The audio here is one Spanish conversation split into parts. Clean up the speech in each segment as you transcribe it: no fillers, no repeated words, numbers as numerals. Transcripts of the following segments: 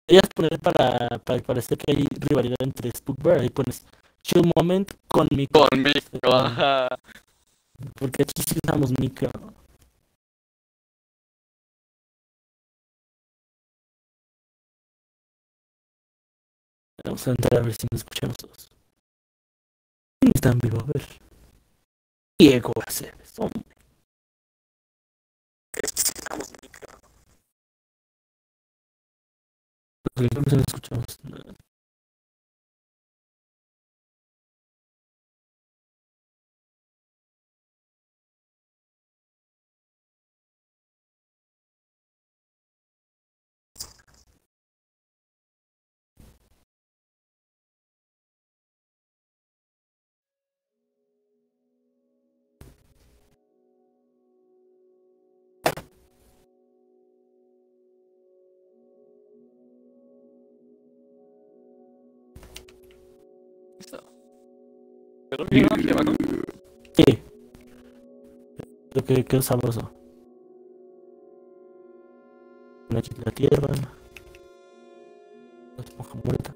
Deberías poner para parecer que hay rivalidad entre Spookbear. Ahí pones chill moment con micro. Con micro, ajá. Porque aquí sí usamos micro. Vamos a entrar a ver si nos escuchamos todos. ¿Quién está en vivo? A ver. Diego Aceves, hombre. Necesitamos micro. Porque no nos escuchamos. Pero bien, ¿no? Sí. Lo que quedó sabroso. La tierra. La esponja muerta.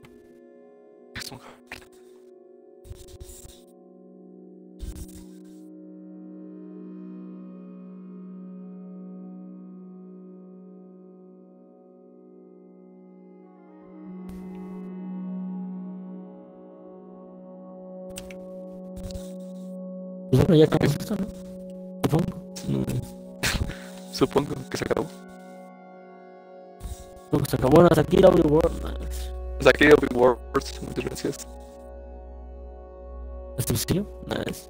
Pues bueno, ya acabamos esto, ¿no? Supongo que se acabó. Supongo que se acabó. Hasta aquí la World. Hasta aquí Open Worlds. Muchas gracias. ¿Este stream? Nice.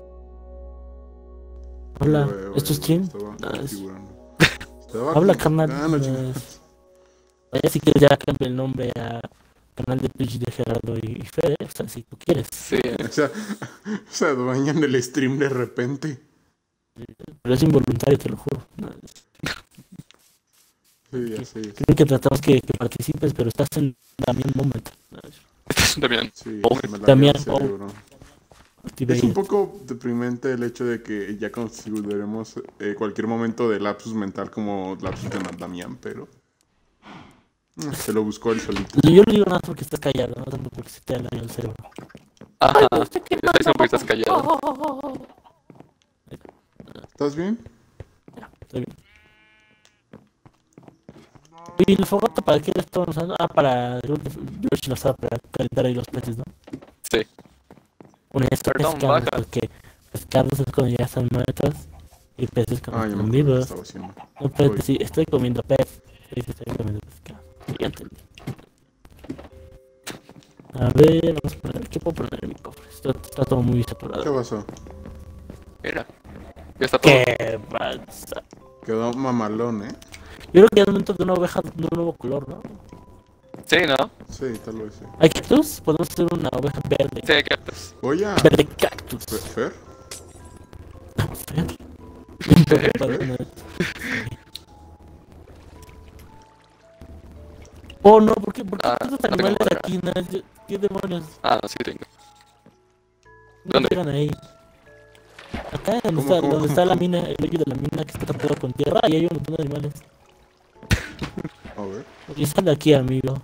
Hola, ¿es tu stream? Nice. Habla, carnal. Nice. Vaya, si quieres ya cambia el nombre a canal de Twitch de Gerardo y Fede, o sea, si tú quieres. Sí. Se adueñan del stream de repente. Pero es involuntario, te lo juro. Nice. Sí, así es. Creo que tratamos que participes, pero estás en Damián Moment. Damián. Sí, Damián. Es un poco deprimente el hecho de que ya consideremos cualquier momento de lapsus mental como lapsus de Damián, pero se lo buscó él solito. Yo lo digo nada porque estás callado, no tanto porque se te ha dañado el cerebro. Ajá, siempre estás callado. ¿Estás bien? Ya, estoy bien. ¿Y el fogata para qué le estaban usando? Ah, para... Yoshi lo sabe, para calentar ahí los peces, ¿no? Sí. Bueno, es pescados, porque pescados es cuando ya están muertos y peces cuando están vivos. No, pero sí, estoy comiendo pez. Sí, estoy comiendo pescado. Ya entendí. A ver, vamos a poner... ¿Qué puedo poner en mi cofre? Está todo muy saturado. ¿Qué pasó? Mira, ya está todo. ¿Qué pasa? Quedó mamalón, ¿eh? Yo creo que es el momento de una oveja de un nuevo color, ¿no? Sí, ¿no? Sí, tal vez sí. ¿Hay cactus? Podemos hacer una oveja verde. Sí, hay cactus. Voy a... Verde cactus. ¿Fer? ¿Fer? Oh, no, ¿por qué estos animales aquí? ¿Qué demonios? Ah, no, sí tengo. ¿Dónde llegan ahí? Acá donde está la mina, el hoyo de la mina que está tapado con tierra, ahí hay un montón de animales. A ver. Y sal de aquí, amigo.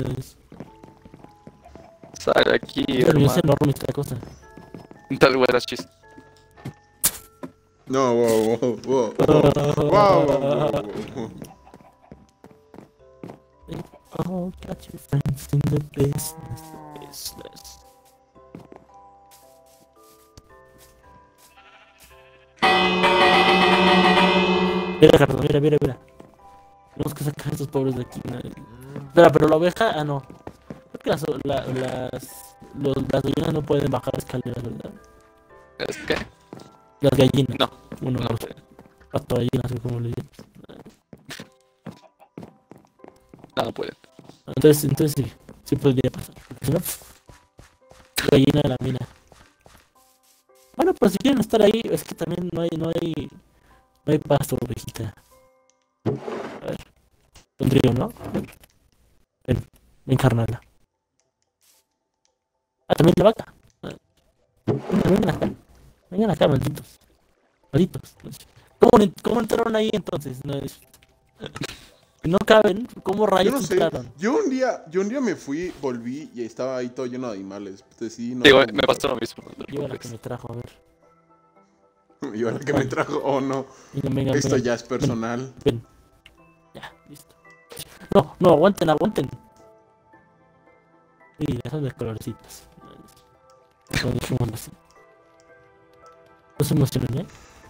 Sal de aquí, hermano. Es enorme esta cosa. Tal vez las chis. No, wow. Oh, got your friends in the business. Mira, Carlos, mira. Tenemos que sacar a estos pobres de aquí. Espera, pero la oveja, no. Creo que las gallinas no pueden bajar escaleras, ¿verdad? ¿Es qué? Las gallinas. No. Bueno, no sé. Las gallinas, como le digo. No pueden. Entonces sí podría pasar. Porque si no, gallina de la mina. Bueno, pero si quieren estar ahí, es que también no hay pasto, ovejita. A ver. Un río, ¿no? Ven, carnala. Ah, también la vaca. Vengan acá, malditos. ¿Cómo entraron ahí entonces? No es... No caben, ¿cómo Yo rayos no sé. entraron? Yo un día me fui, volví y estaba ahí todo lleno de animales. Decidí no Digo, me preguntar. pasó lo mismo. No te Yo la que preocupes. me trajo, a ver. Y ahora que me trajo, oh no, Venga, venga, esto venga. ya es personal. Ven. Ya, listo. No, no, aguanten, aguanten. Sí, son de colorcitos. Lo dejemos así. No se emocionen, ¿eh?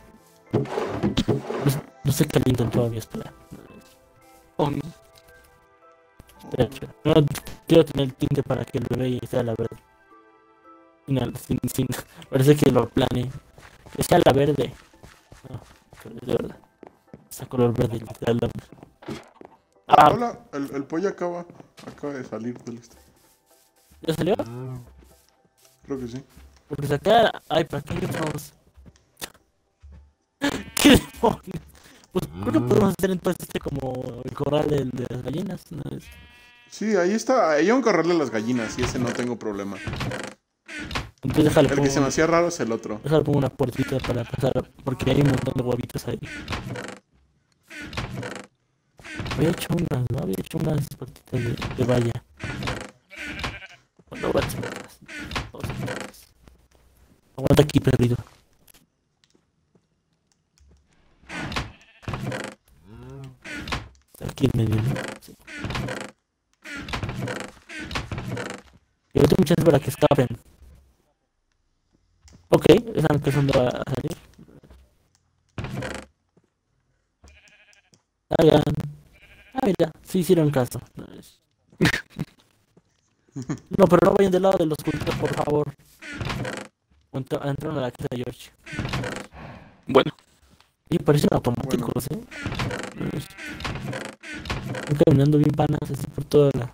No se calientan todavía, espera. Oh, no. Espera, espera. No, quiero tener el tinte para que el bebé sea la verde. Sin, parece que lo planeé. Que sea la verde. No, pero es de verdad. Esa color verde literal. Ah, Hola, el pollo acaba de salir del este. ¿ya salió? Creo que sí. Porque sacar. Ay, ¿para qué hay otros? ¿Qué demonios? Pues creo que podemos hacer entonces como el corral de las gallinas, ¿no? Sí, ahí está. Ahí hay un corral de las gallinas y ese no tengo problema. Entonces déjale El que se me hacía raro es el otro. pongo una puertita para pasar, porque hay un montón de huevitos ahí. Había hecho unas, ¿no? Había hecho unas puertitas de valla. No voy a hacer más. Aguanta aquí, perdido. Aquí en medio, ¿no? Sí. Y ahorita muchas para que escapen. Ok, están empezando a salir. Hagan. Ah, mira, sí hicieron caso. No, pero no vayan del lado de los cultos, por favor. Entraron a la casa de George. Bueno, Y parecen automáticos, Están caminando bien panas así por toda la.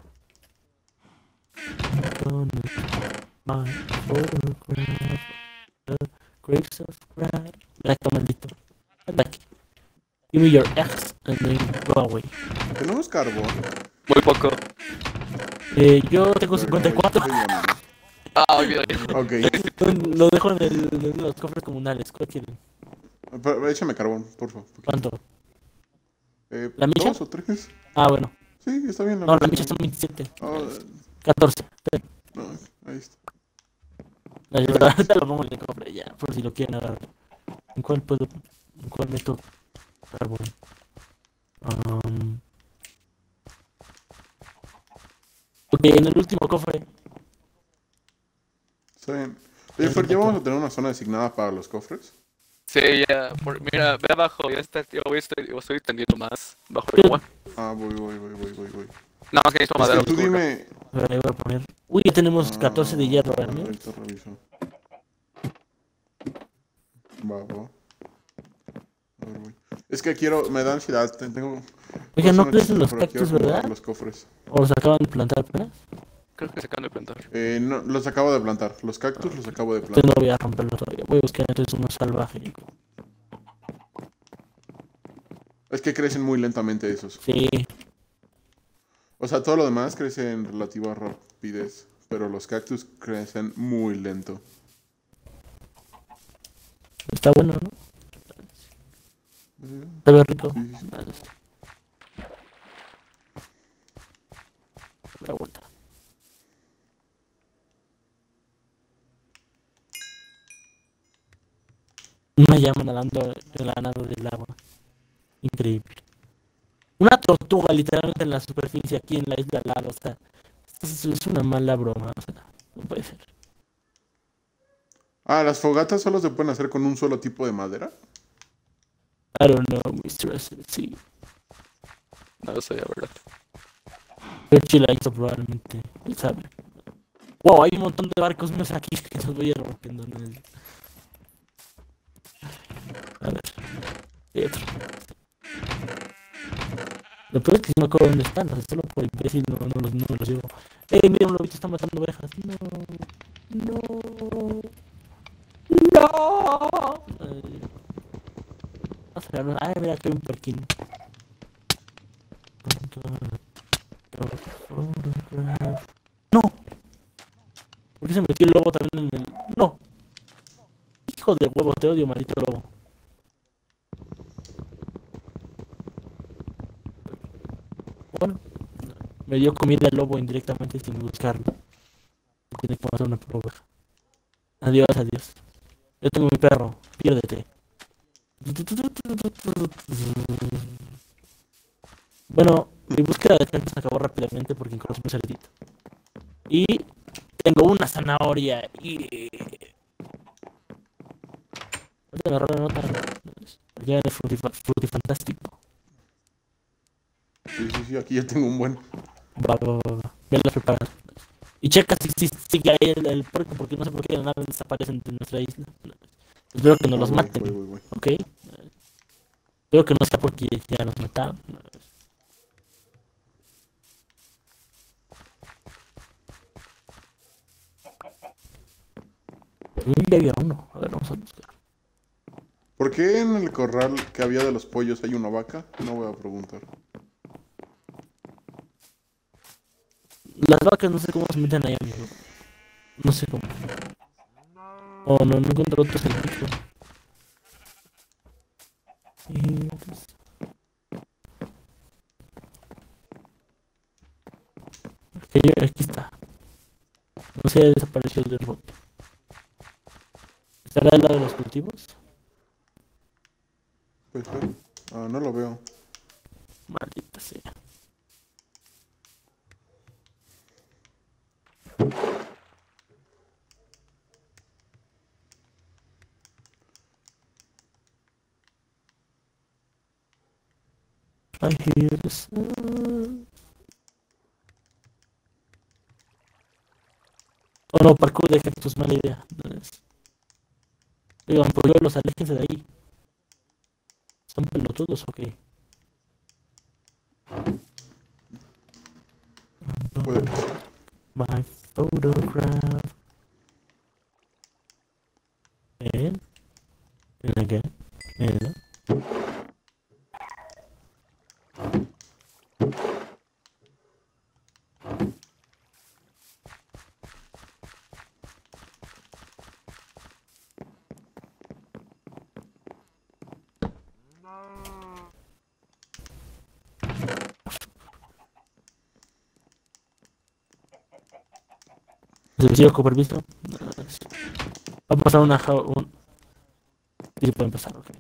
My photograph, the grapes of pride. Acá, maldito. Anda aquí. Give me your ex and then go away. Tenemos carbón. muy poco. Yo tengo 54. Ah, olvídalo. Ok. Lo dejo en los cofres comunales. ¿Cuál quieren? Pero échame carbón, por favor. ¿Cuánto? ¿La micha? 2 o 3. Ah, bueno. Sí, está bien. No, la micha son 27. Oh, 14. no, ahí está. Ahorita lo pongo en el cofre ya, por si lo quieren agarrar. ¿En cuál puedo? ¿En cuál meto carbón? Ok, en el último cofre. Está bien. Oye, Fer, ¿ya vamos a tener una zona designada para los cofres? Sí, ya. Mira, ve abajo. Ya está. Yo estoy tendiendo más bajo el agua. Ah, voy. No, más que necesito madera. Tú dime. A ver, ahí voy a poner. Uy, ya tenemos 14 de hierro, ¿verdad? Ahorita reviso. Va. A ver, voy. Es que me da ansiedad. Tengo. Oiga, no cosas crecen los pero quiero cactus, acomodar ¿verdad? Los cofres. ¿O los acaban de plantar apenas? Creo que se acaban de plantar. No, los acabo de plantar. Los cactus los acabo de Entonces plantar. no voy a romperlo todavía. Voy a buscar entonces uno salvaje. Es que crecen muy lentamente esos. Sí, O sea, todo lo demás crece en relativa rapidez. Pero los cactus crecen muy lento. está bueno, ¿no? Se ve rico. Sí. La vuelta. Una llama nadando en la nada del agua. Increíble. Una tortuga literalmente en la superficie aquí en la isla al lado. O sea, es una mala broma. O sea, no puede ser. Ah, ¿las fogatas solo se pueden hacer con un solo tipo de madera? I don't know, Mr. Sí. No sé, la verdad. Perchi la hizo probablemente. Él sabe. Wow, hay un montón de barcos más aquí que los voy a ir rompiendo. A ver. Hay otro. Lo peor es que si me acuerdo dónde están. O sea, solo por imbécil no me los llevo. Mira, un lobito está matando ovejas. No. Ay, mira, aquí hay un perquín. No. ¿Por qué se metió el lobo también en el...? No. Hijo de huevo, te odio, maldito lobo. Bueno, me dio comida el lobo indirectamente sin buscarlo. Tiene que matar una oveja. Adiós, adiós. Yo tengo mi perro, piérdete. Bueno, mi búsqueda de gente se acabó rápidamente porque encontré un cerdito. Y tengo una zanahoria. Y ahorita me agarré nota. Ya es frutifantástico. Sí, aquí ya tengo un buen. Va. Ya la preparas. Y checa si sigue ahí el puerco, porque no sé por qué las naves desaparecen de nuestra isla. Espero que no los maten. Voy. ¿Ok? Espero que no sea porque ya nos mataron. Ya había uno. A ver, vamos a buscar. ¿Por qué en el corral que había de los pollos hay una vaca? No voy a preguntar. Las vacas no sé cómo se meten ahí, amigo. No sé cómo. Oh, no encuentro otros servicios. Aquí está. No se ha desaparecido del roto. ¿Estará al lado de los cultivos? Pues, no lo veo. Maldita sea. I hear the sun. Oh no, parkour de cactus, mala idea. Digan, por Dios, los aléjense de ahí. ¿Son pelotudos o qué? Puede. My photograph. And again. And ¿se con permiso? Va a pasar una sí, puede empezar, ok.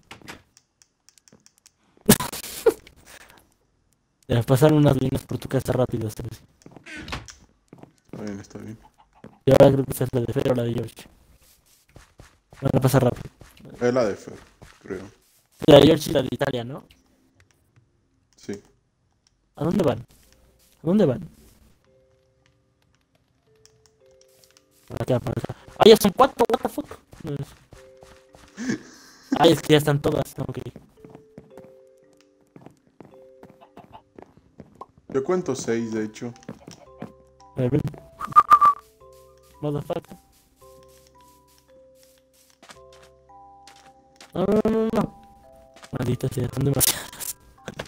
Ya, pasar unas líneas por tu casa rápido, ¿sabes? Está bien. Y ahora creo que esa es la de Fer o la de George. Van a pasar rápido. Es la de Fer, creo. La de George y la de Italia, ¿no? Sí. ¿A dónde van? ¿A dónde van? Para acá, para acá. ¡Ah, ya son 4! ¿What the fuck? Ay, es que ya están todas. Ok. Yo cuento 6, de hecho. A ver, ven. Motherfucker. No. Maldita sea, son demasiadas.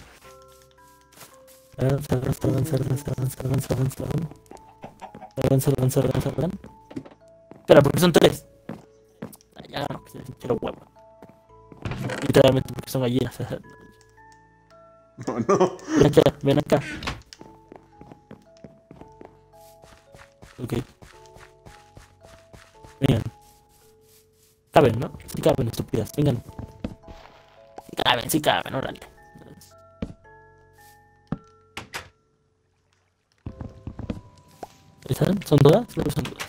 Avanza. Espera, ¿por qué son 3? Ya, no, que se quiero huevo. Literalmente porque son gallinas. No. Ven acá. Ok. Vengan. Caben, ¿no? Sí caben, estúpidas. Vengan. Sí caben, órale. ¿Están? ¿Son todas? Creo que son todas.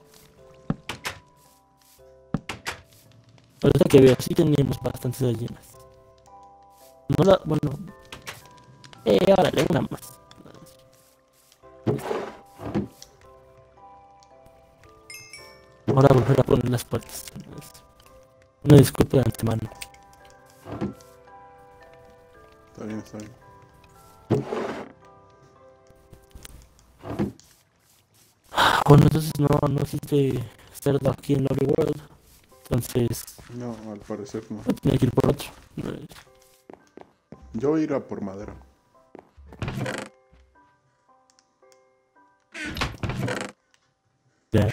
Ahorita que veo, sí teníamos bastantes gallinas. Bueno. Órale, una más. Ahora volver a poner las puertas. Una disculpa de antemano. Está bien. Bueno, entonces no existe cerdo aquí en Lobby World. Entonces. No, al parecer no. Tenía que ir por otro. Yo voy a ir a por madera. Ya.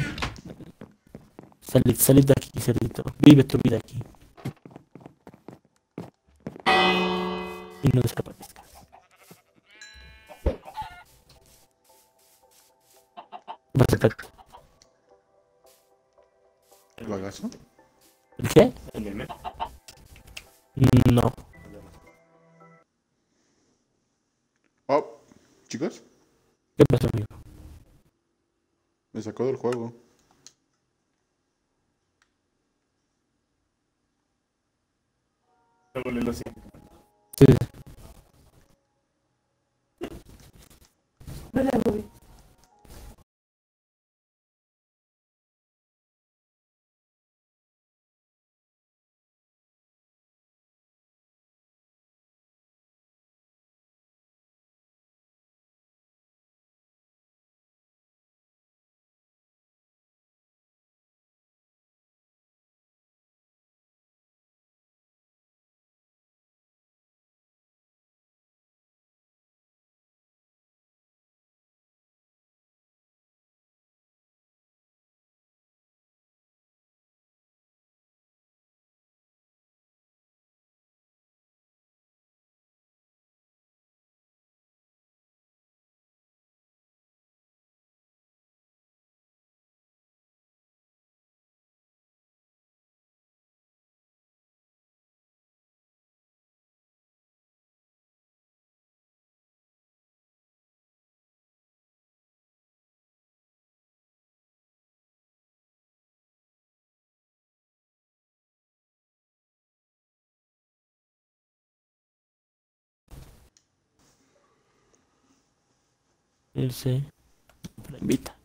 Salid de aquí, cerdito. Vive tu vida aquí. Y no desaparezcas. acaso? ¿El qué? El meme. No. Oh, chicos, ¿Qué pasó, amigo? me sacó del juego. Luego léelo así. Sí. Sí. La invita.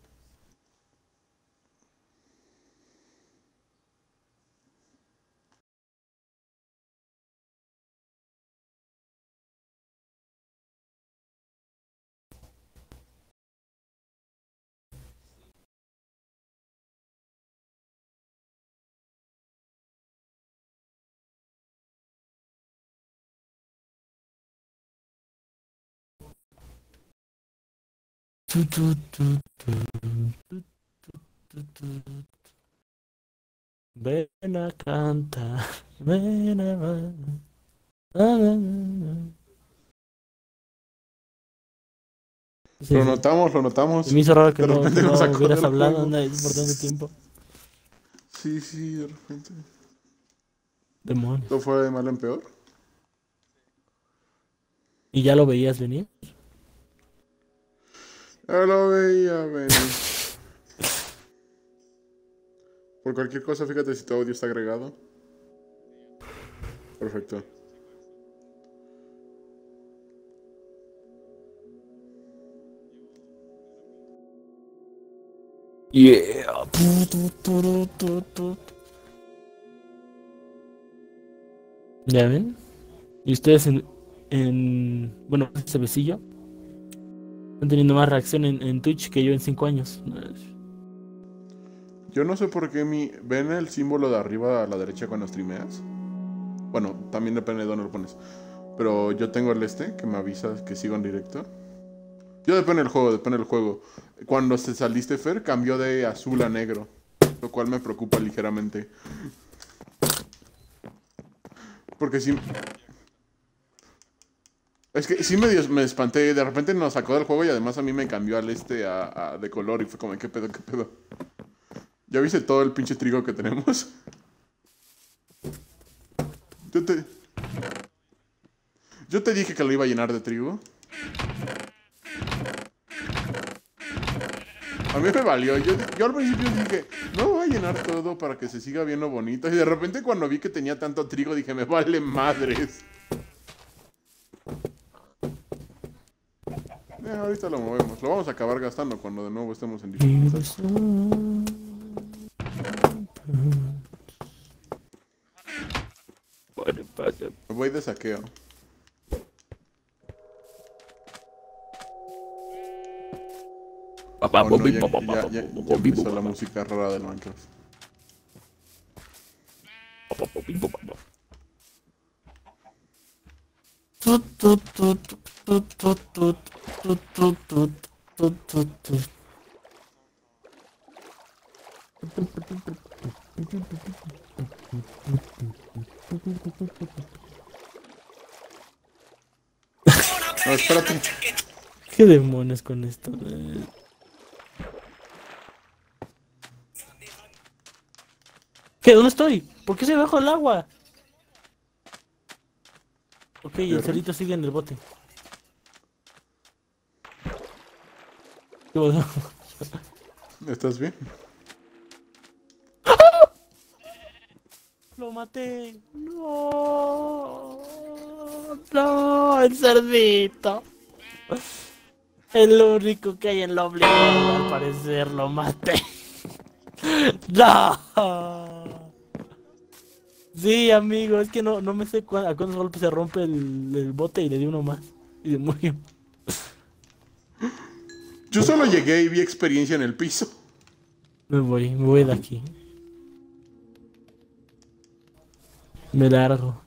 Tu, tu, tu, tu, tu, tu, tu. Ven a cantar, ven a bailar. Sí, Lo sí. notamos, lo notamos. Se me hizo raro que De no, repente que nos no sacó hubieras del hablado juego. por tanto tiempo. Sí, sí, de repente. Demonios. ¿Lo fue de mal en peor? ¿Y ya lo veías venir? Ya lo veía venir. Por cualquier cosa, fíjate si tu audio está agregado. Perfecto. Yeah. Tu, tu, tu, tu, tu. ¿Ya ven? Y ustedes bueno, ese besillo están teniendo más reacción en Twitch que yo en 5 años. Yo no sé por qué ¿Ven el símbolo de arriba a la derecha cuando streameas? Bueno, también depende de dónde lo pones. Pero yo tengo el que me avisa que sigo en directo. Yo depende del juego, depende del juego. Cuando se saliste, Fer, cambió de azul a negro. Lo cual me preocupa ligeramente. Porque sí... Es que sí me espanté. De repente nos sacó del juego y además a mí me cambió al de color. Y fue como, ¿qué pedo, qué pedo? ¿Ya viste todo el pinche trigo que tenemos? Yo te dije que lo iba a llenar de trigo. A mí me valió. Yo al principio dije, no voy a llenar todo para que se siga viendo bonito. Y de repente cuando vi que tenía tanto trigo dije, me vale madres. Ahorita lo movemos. Lo vamos a acabar gastando cuando de nuevo estemos en dificultad. Me voy de saqueo. Oh, no, ya empezó la música rara del Minecraft. No, espérate. ¿Qué demonios con esto? ¿Qué? ¿Dónde estoy? ¿Por qué estoy debajo del agua? Ok, el cerito sigue en el bote. ¿Qué pasó? ¿Estás bien? Lo maté. No. No, el cerdito. El único que hay en la obligado, al parecer, lo maté. No. Sí, amigo, es que no me sé a cuántos golpes se rompe el bote y le di uno más. Y se murió. Yo solo llegué y vi experiencia en el piso. Me voy de aquí. Me largo.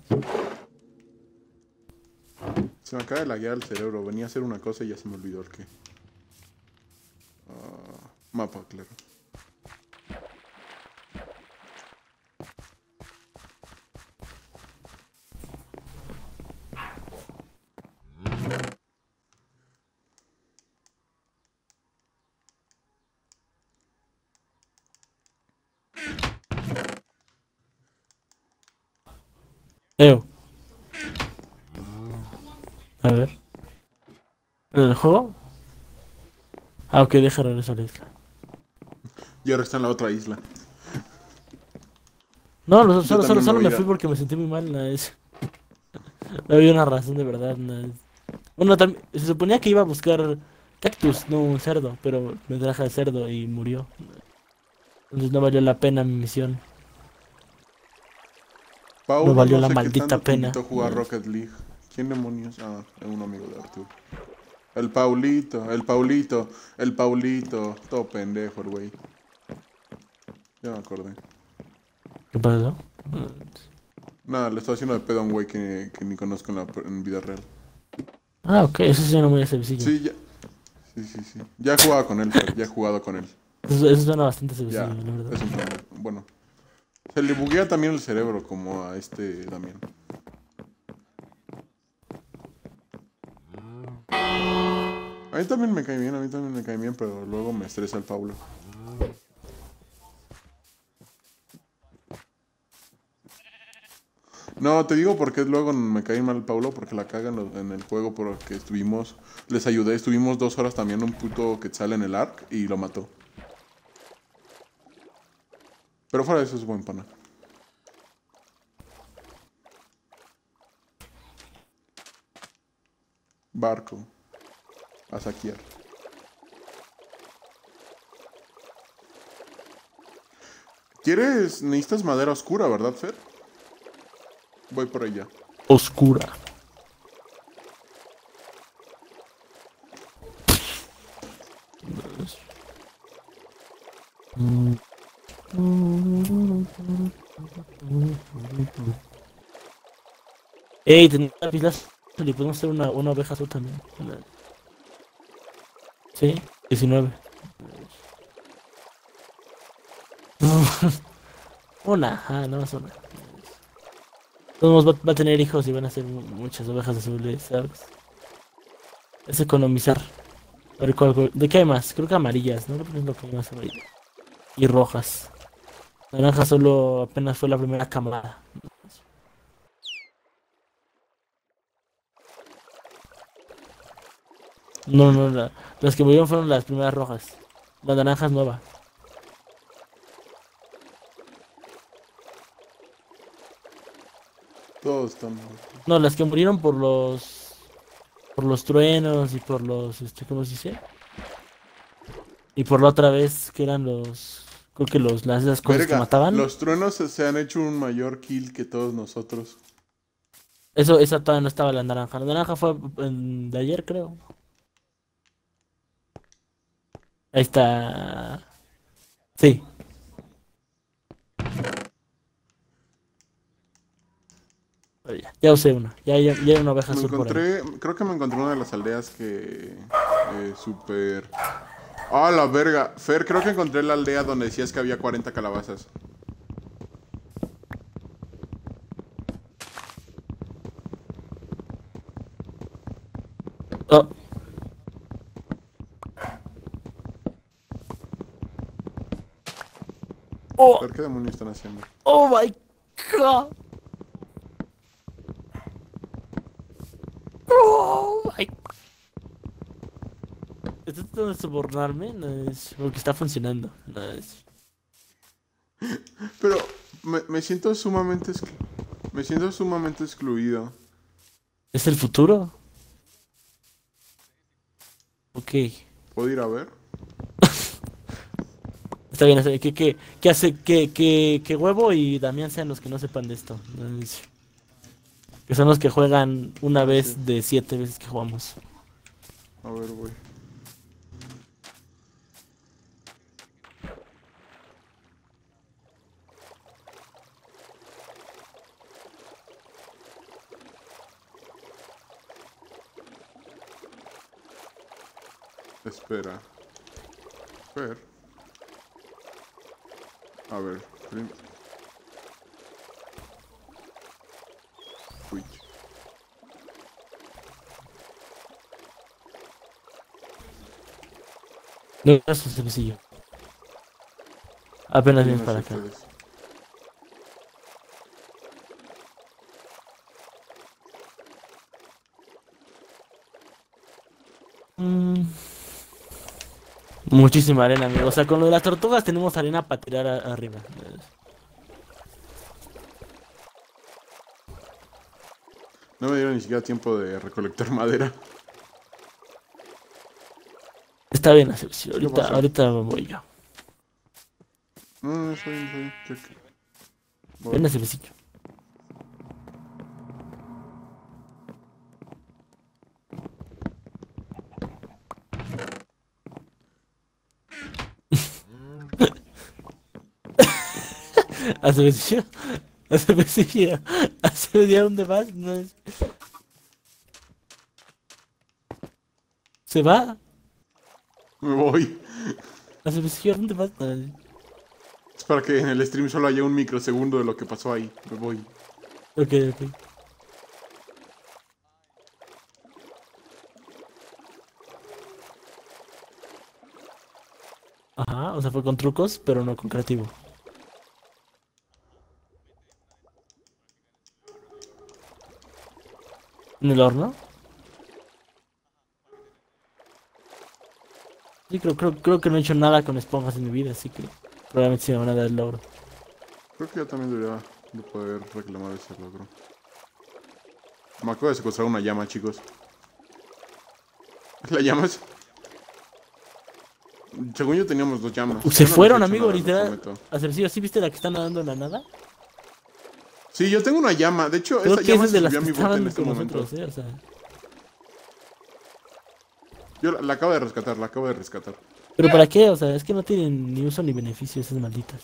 Se me acaba de laguear el cerebro. Venía a hacer una cosa y ya se me olvidó el qué. Mapa, claro. Eo. A ver. ¿En el juego? Ah, ok, deja regresar a la isla. Y ahora está en la otra isla. No, Yo también solo voy a me ir fui porque me sentí muy mal. No, no había una razón de verdad. No. Bueno, también, se suponía que iba a buscar cactus, no un cerdo, pero me traje el cerdo y murió. Entonces no valió la pena mi misión. No Paulo, valió no la sé qué maldita tanto te pena. invitó a jugar Rocket League. ¿Quién demonios? Ah, es un amigo de Arturo. El Paulito, el Paulito, el Paulito. Todo pendejo el güey. Ya me acordé. ¿Qué pasó? Nada, le estoy haciendo de pedo a un güey que ni conozco en vida real. Ah, ok, eso sí no muy sencillo. Sí, ya. Sí. Ya he jugado con él, Fer, ya he jugado con él. Eso suena bastante sencillo, Ya, la verdad. es un plan. Bueno, se le buguea también el cerebro como a este Damián. A mí también me cae bien, a mí también me cae bien, pero luego me estresa el Paulo. No, te digo porque luego me cae mal el Paulo, porque la cagan en el juego porque les ayudé, estuvimos 2 horas también un puto Quetzal en el Ark y lo mató. Pero fuera de eso es buen pana. Barco. A saquear. Necesitas madera oscura, ¿verdad, Fer? Voy por allá. Oscura. Ey, tenía pilas. Le podemos hacer una oveja azul también. Sí, 19. Una, no más una. Todos va a tener hijos y van a ser muchas ovejas azules, ¿sabes? Es economizar. A ver, ¿de qué hay más? Creo que amarillas, ¿no? Creo que es lo que hay más amarillas. Y rojas. Naranja solo apenas fue la primera camada. No, las que murieron fueron las primeras rojas. La naranja es nueva. Todos están muertos. No, las que murieron por los truenos y por los, ¿cómo se dice? Y por la otra vez que eran creo que esas cosas que Verga, mataban. los truenos se han hecho un mayor kill que todos nosotros. Esa todavía no estaba la naranja. La naranja fue de ayer, creo. Ahí está. Sí. Ya usé una. Ya hay una oveja azul por ahí. Creo que me encontré una de las aldeas que... super... ¡Ah, la verga! Fer, creo que encontré la aldea donde decías que había 40 calabazas. Oh. Oh, ¿Pero qué demonios están haciendo? oh my god. Oh my. Estoy tratando de sobornarme, no es porque está funcionando. No es. Pero me siento sumamente me siento sumamente excluido. ¿Es el futuro? Ok. ¿Puedo ir a ver? Está bien, está bien. ¿Qué hace? Que Huevo y Damián sean los que no sepan de esto. No es- Que son los que juegan una Gracias. vez de 7 veces que jugamos. A ver, voy. Espera. Ver. A ver. Twitch. No, eso es sencillo. Apenas vienes No para sé acá. ustedes. Mm, muchísima arena, amigo. O sea, con lo de las tortugas tenemos arena para tirar arriba. No me dieron ni siquiera tiempo de recolectar madera. Está bien, Asepsi. Ahorita, pasa? ahorita voy yo. No, está bien, está bien. Voy. Ven, Asepsi. Asepsi. Asepsi. Asepsi, ¿a dónde vas? No es- ¿Se va? Me voy. Asepsi, ¿a dónde vas? No es- Es para que en el stream solo haya un microsegundo de lo que pasó ahí. Me voy. Ok, ok. Ajá, o sea, fue con trucos, pero no con creativo. ¿En el horno? Sí, creo que no he hecho nada con esponjas en mi vida, así que probablemente sí me van a dar el logro. Creo que yo también debería de poder reclamar ese logro. Me acabo de secuestrar una llama, chicos. ¿La llamas? Según yo teníamos 2 llamas. Se Yo no fueron, les he hecho amigo, nada, lo literal. prometo. Acercillo, ¿sí viste la que está nadando en la nada? Sí, yo tengo una llama. De hecho, Creo esa que esa llama es se de las subió a que mi bote en estaban este con momento. nosotros, o sea. Yo la acabo de rescatar, la acabo de rescatar. ¿Pero para qué? O sea, es que no tienen ni uso ni beneficio esas malditas.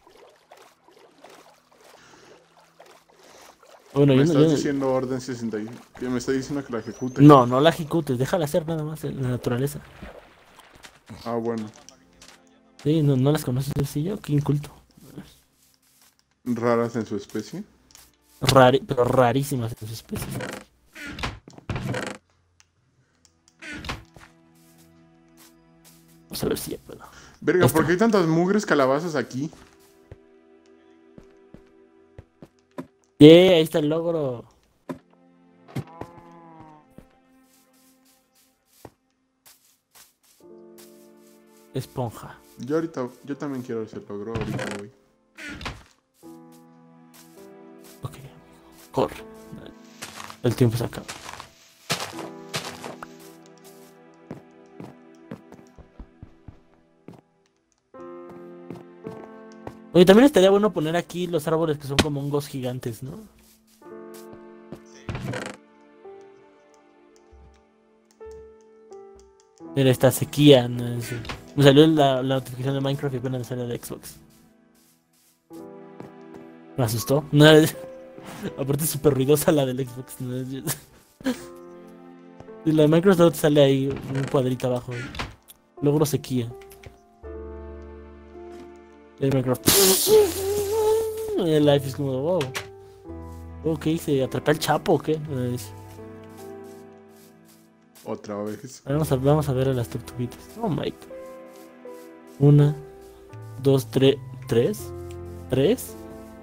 Bueno, Me yo estás no, diciendo orden 60 y... que me está diciendo que la ejecute. no, no la ejecutes, déjala hacer nada más en la naturaleza. Ah, bueno. Sí, no, no las conoces, sencillo, qué inculto. Raras en su especie. Pero rarísimas en su especie. Vamos a ver si ya puedo. Verga, Esto. ¿por qué hay tantas mugres calabazas aquí? Yeah, ahí está el logro. Esponja. Yo también quiero ese logro, ahorita voy. Ok, corre. El tiempo se acaba. Oye, también estaría bueno poner aquí los árboles que son como hongos gigantes, ¿no? Mira, esta sequía, ¿no? Me salió la notificación de Minecraft y apenas me salió de Xbox. Me asustó. No, aparte es súper ruidosa la del Xbox. ¿No? Y la de Minecraft solo te sale ahí un cuadrito abajo. Logro sequía. Y el Minecraft. El life es como, wow. Ok, ¿se atrapó el Chapo o qué? Otra vez. Vamos a ver a las tortuguitas. Oh my god. 1, 2, 3. ¿3? ¿Tres?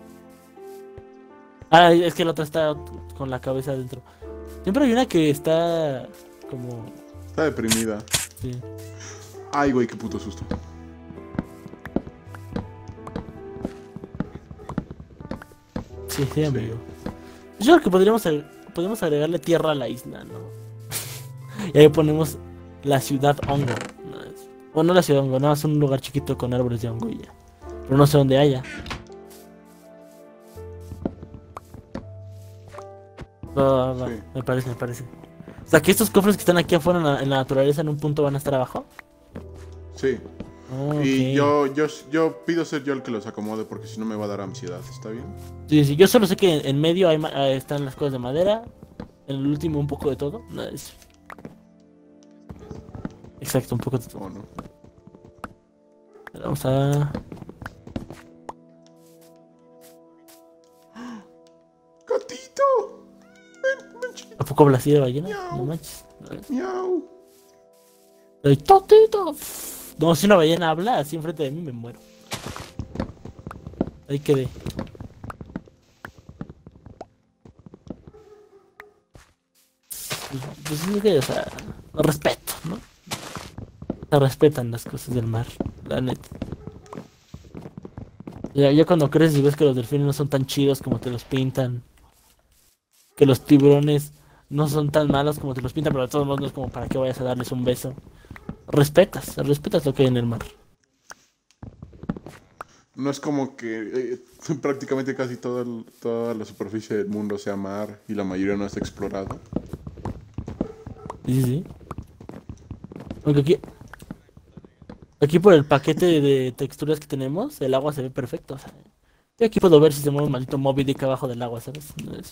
Ah, es que la otra está con la cabeza adentro. Siempre hay una que está como... Está deprimida. Sí. Ay, güey, qué puto susto. Sí, amigo. Yo creo que podríamos agregarle tierra a la isla, ¿no? Y ahí ponemos la ciudad hongo. Bueno, no la ciudad hongo, no, es un lugar chiquito con árboles de hongo y ya. Pero no sé dónde haya. Va. Sí. Me parece. O sea, que estos cofres que están aquí afuera en la naturaleza en un punto van a estar abajo. Sí. Oh, Y ok. yo pido ser yo el que los acomode porque si no me va a dar ansiedad, ¿está bien? Sí, yo solo sé que en medio están las cosas de madera. En el último un poco de todo. No, exacto, un poco de todo. ¿O no? Vamos a... ¡Gatito! Ven, chiquito. ¿A poco habla así de ballena? Miau. No manches. Miau. ¡Ay, totito! No, si una ballena habla así enfrente de mí me muero. Ahí quedé. Pues es que, o sea, respeto, ¿no? Se respetan las cosas del mar, la neta. Ya cuando creces y ves que los delfines no son tan chidos como te los pintan, que los tiburones no son tan malos como te los pintan, pero de todos modos no es como para que vayas a darles un beso. Respetas lo que hay en el mar. No es como que prácticamente casi toda la superficie del mundo sea mar y la mayoría no está explorada. Sí. Aunque aquí por el paquete de texturas que tenemos, el agua se ve perfecto. O sea, yo aquí puedo ver si se mueve un maldito Moby Dick abajo del agua, ¿sabes?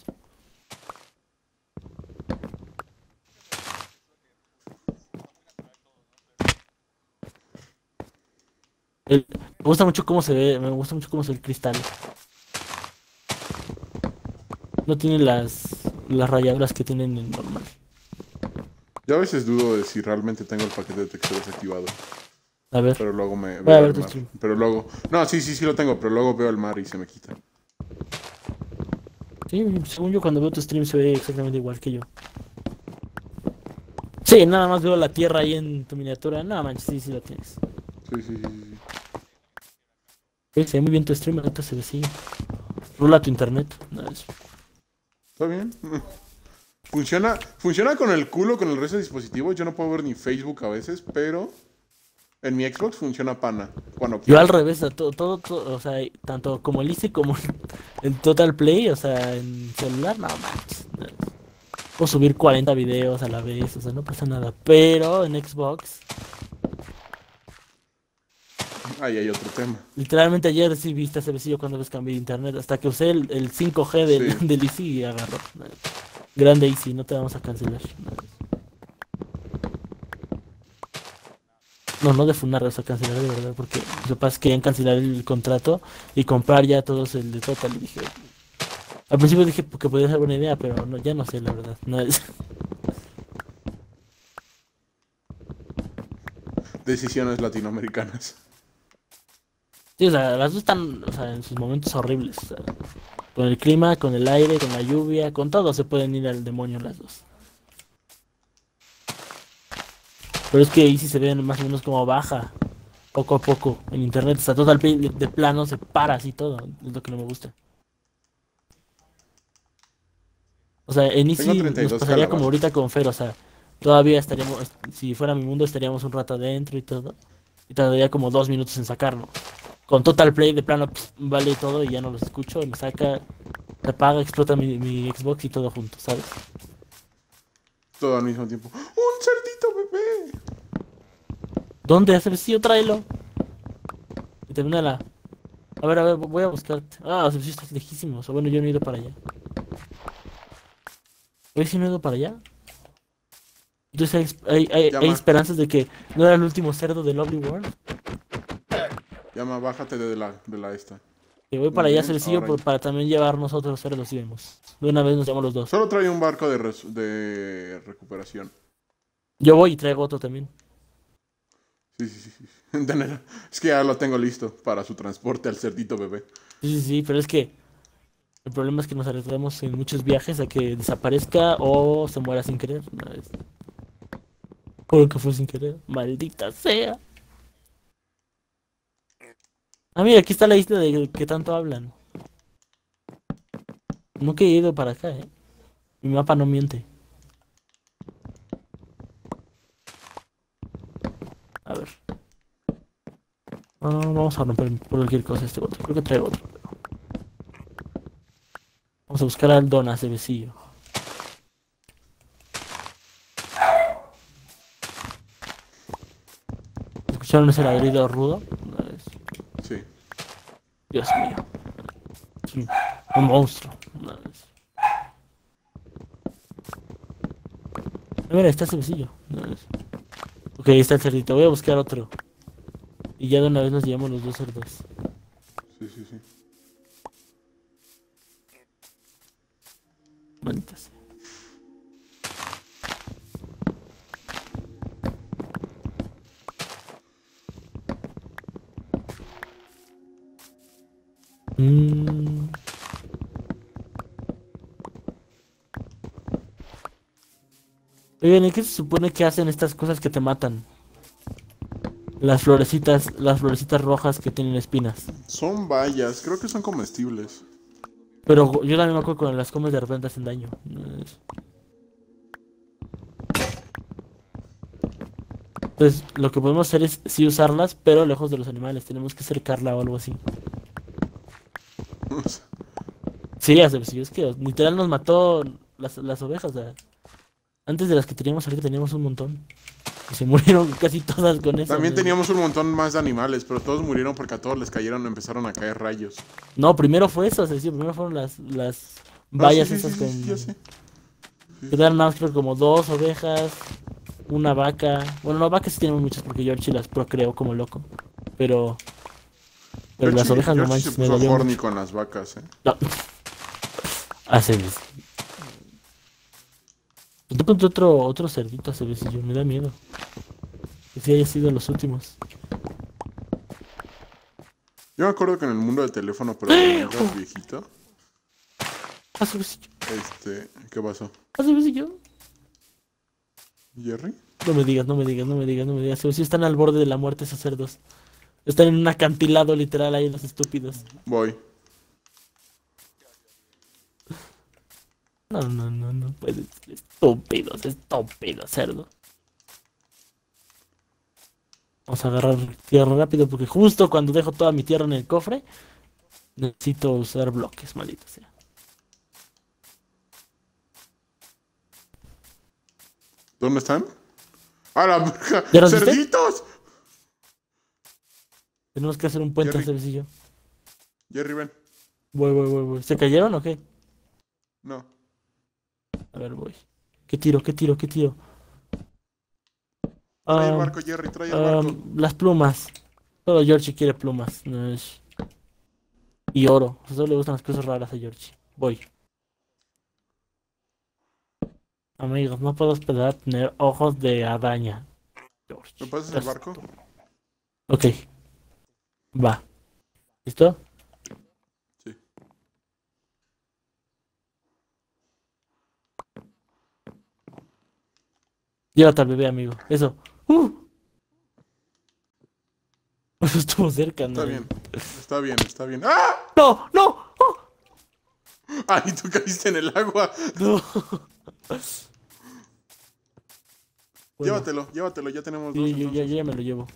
Me gusta mucho cómo se ve, me gusta mucho cómo se ve el cristal. No tiene las rayaduras que tienen en normal. Yo a veces dudo de si realmente tengo el paquete de texturas activado. A ver, Pero luego me voy a veo ver el tu mar. stream. Pero luego... No, sí lo tengo, pero luego veo el mar y se me quita. Sí, según yo cuando veo tu stream se ve exactamente igual que yo. Sí, nada más veo la tierra ahí en tu miniatura. No manches, sí lo tienes. Sí. Sí, se ve muy bien tu stream, ahorita se ve así. Rula tu internet. No, ¿Está bien? Funciona con el culo, con el resto de dispositivos. Yo no puedo ver ni Facebook a veces, pero en mi Xbox funciona pana. Cuando Yo quiero. al revés, todo, o sea, tanto como el Easy como en Total Play, o sea, en celular, no manches. Puedo subir 40 videos a la vez, o sea, no pasa nada. Pero en Xbox, Ahí hay otro tema. literalmente ayer sí viste ese besillo cuando ves cambié de internet, hasta que usé el 5G del, Sí. del Easy y agarró. Grande Easy, no te vamos a cancelar. No de funar, o sea, cancelar de verdad, porque los papás querían cancelar el contrato y comprar ya todos el de Total. Y dije, al principio dije que podía ser buena idea, pero no, ya no sé, la verdad. No es. Decisiones latinoamericanas. Sí, o sea, las dos están, o sea, en sus momentos horribles. O sea, con el clima, con el aire, con la lluvia, con todo se pueden ir al demonio las dos. Pero es que ahí sí se ven más o menos como baja, poco a poco, en internet. O sea, Total Play de plano se para así todo. Es lo que no me gusta. O sea, en Tengo Easy nos 32 pasaría como calabazas. ahorita con Fer, o sea, todavía estaríamos, si fuera mi mundo, estaríamos un rato adentro y todo. Y tardaría como 2 minutos en sacarnos. Con Total Play de plano, vale todo y ya no los escucho, me saca, se apaga, explota mi Xbox y todo junto, ¿sabes? Todo al mismo tiempo. ¡Un cerdito, bebé! ¿Dónde hace vestido? Tráelo. Y termina la... A ver, voy a buscarte. Ah, si estás lejísimos. O bueno, yo no he ido para allá. ¿Ves si no he ido para allá? Entonces hay Llama, esperanzas de que no era el último cerdo de Lovely World. bájate de la esta. Que voy Muy para allá, bien, Celsillo, ahora para también llevarnos otros cerdos y vemos. De una vez nos llevamos los dos. Solo trae un barco de recuperación. Yo voy y traigo otro también. Sí. Es que ya lo tengo listo para su transporte al cerdito bebé. Sí, sí, sí, pero es que el problema es que nos arriesgamos en muchos viajes a que desaparezca o se muera sin querer. No, que fue sin querer. Maldita sea. Ah, mira, aquí está la isla de que tanto hablan. Nunca he ido para acá, ¿eh? Mi mapa no miente. A ver. Vamos a romper por cualquier cosa este otro. Creo que traigo otro. Vamos a buscar al Don Acebecillo. ¿Escucharon ese ladrido rudo? No, Sí. Dios mío. Es un monstruo. No, mira, está Acebecillo. No, ok, ahí está el cerdito. Voy a buscar otro. Y ya de una vez nos llevamos los dos cerdos. Sí, sí, sí. Maldita sea. Mm. Oigan, ¿y qué se supone que hacen estas cosas que te matan? Las florecitas rojas que tienen espinas. Son bayas, creo que son comestibles. Pero yo también me acuerdo que cuando las comes de repente hacen daño. Entonces, lo que podemos hacer es sí usarlas, pero lejos de los animales. Tenemos que cercarla o algo así. Sí, sí, es que literal nos mató las ovejas. O sea, antes de las que teníamos, ahorita teníamos un montón. Y se murieron casi todas con eso. También ¿No? teníamos un montón más de animales, pero todos murieron porque a todos les cayeron, empezaron a caer rayos. No, primero fue eso, sí, primero fueron las No, sí, vallas sí, sí, esas sí, con... sí, ya sé. Sí, Que sí. dan nada más creo como dos ovejas, una vaca. Bueno, no, vacas sí tenemos muchas porque Georgie las procreó como loco. Pero... Pero las ovejas no Georgie se manches, me puso dolió horny mucho. con las vacas, No. Hace ves. Yo encontré otro cerdito hace veces, yo me da miedo. Que sí haya sido los últimos. Yo me acuerdo que en el mundo del teléfono, pero de Minecraft viejito, Hace veces yo. ¿qué pasó? Hace veces yo. ¿Jerry? No me digas, no me digas, no me digas, no me digas. Hace veces están al borde de la muerte esos cerdos. Están en un acantilado literal ahí los estúpidos. Voy. No, no, no, no puede ser. Estúpidos, estúpidos, cerdo. Vamos a agarrar tierra rápido porque justo cuando dejo toda mi tierra en el cofre, necesito usar bloques, maldito sea. ¿Dónde están? ¡A la verga! ¿Ya los viste? ¡Cerditos! Tenemos que hacer un puente Jerry, sencillo. Jerry, ven. Voy. ¿Se cayeron o qué? No. A ver, voy. ¿Qué tiro? ¿Qué tiro? ¿Qué tiro? Trae el Am, barco, Jerry, trae el barco. las plumas. Solo Georgie quiere plumas. No es... Y oro. Solo le gustan las cosas raras a Georgie. Voy. Amigos, no puedo esperar a tener ojos de araña. Georgie, ¿Me pasas el estás barco? tú. Ok, va. ¿Listo? Sí. Llévate al bebé, amigo. Eso. Eso estuvo cerca, ¿no? Está bien. Está bien, está bien. ¡Ah! ¡No! ¡No! ¡Oh! ¡Ay, tú caíste en el agua! ¡No! Bueno, Llévatelo, llévatelo, ya tenemos dos sí, entonces. ya me lo llevo.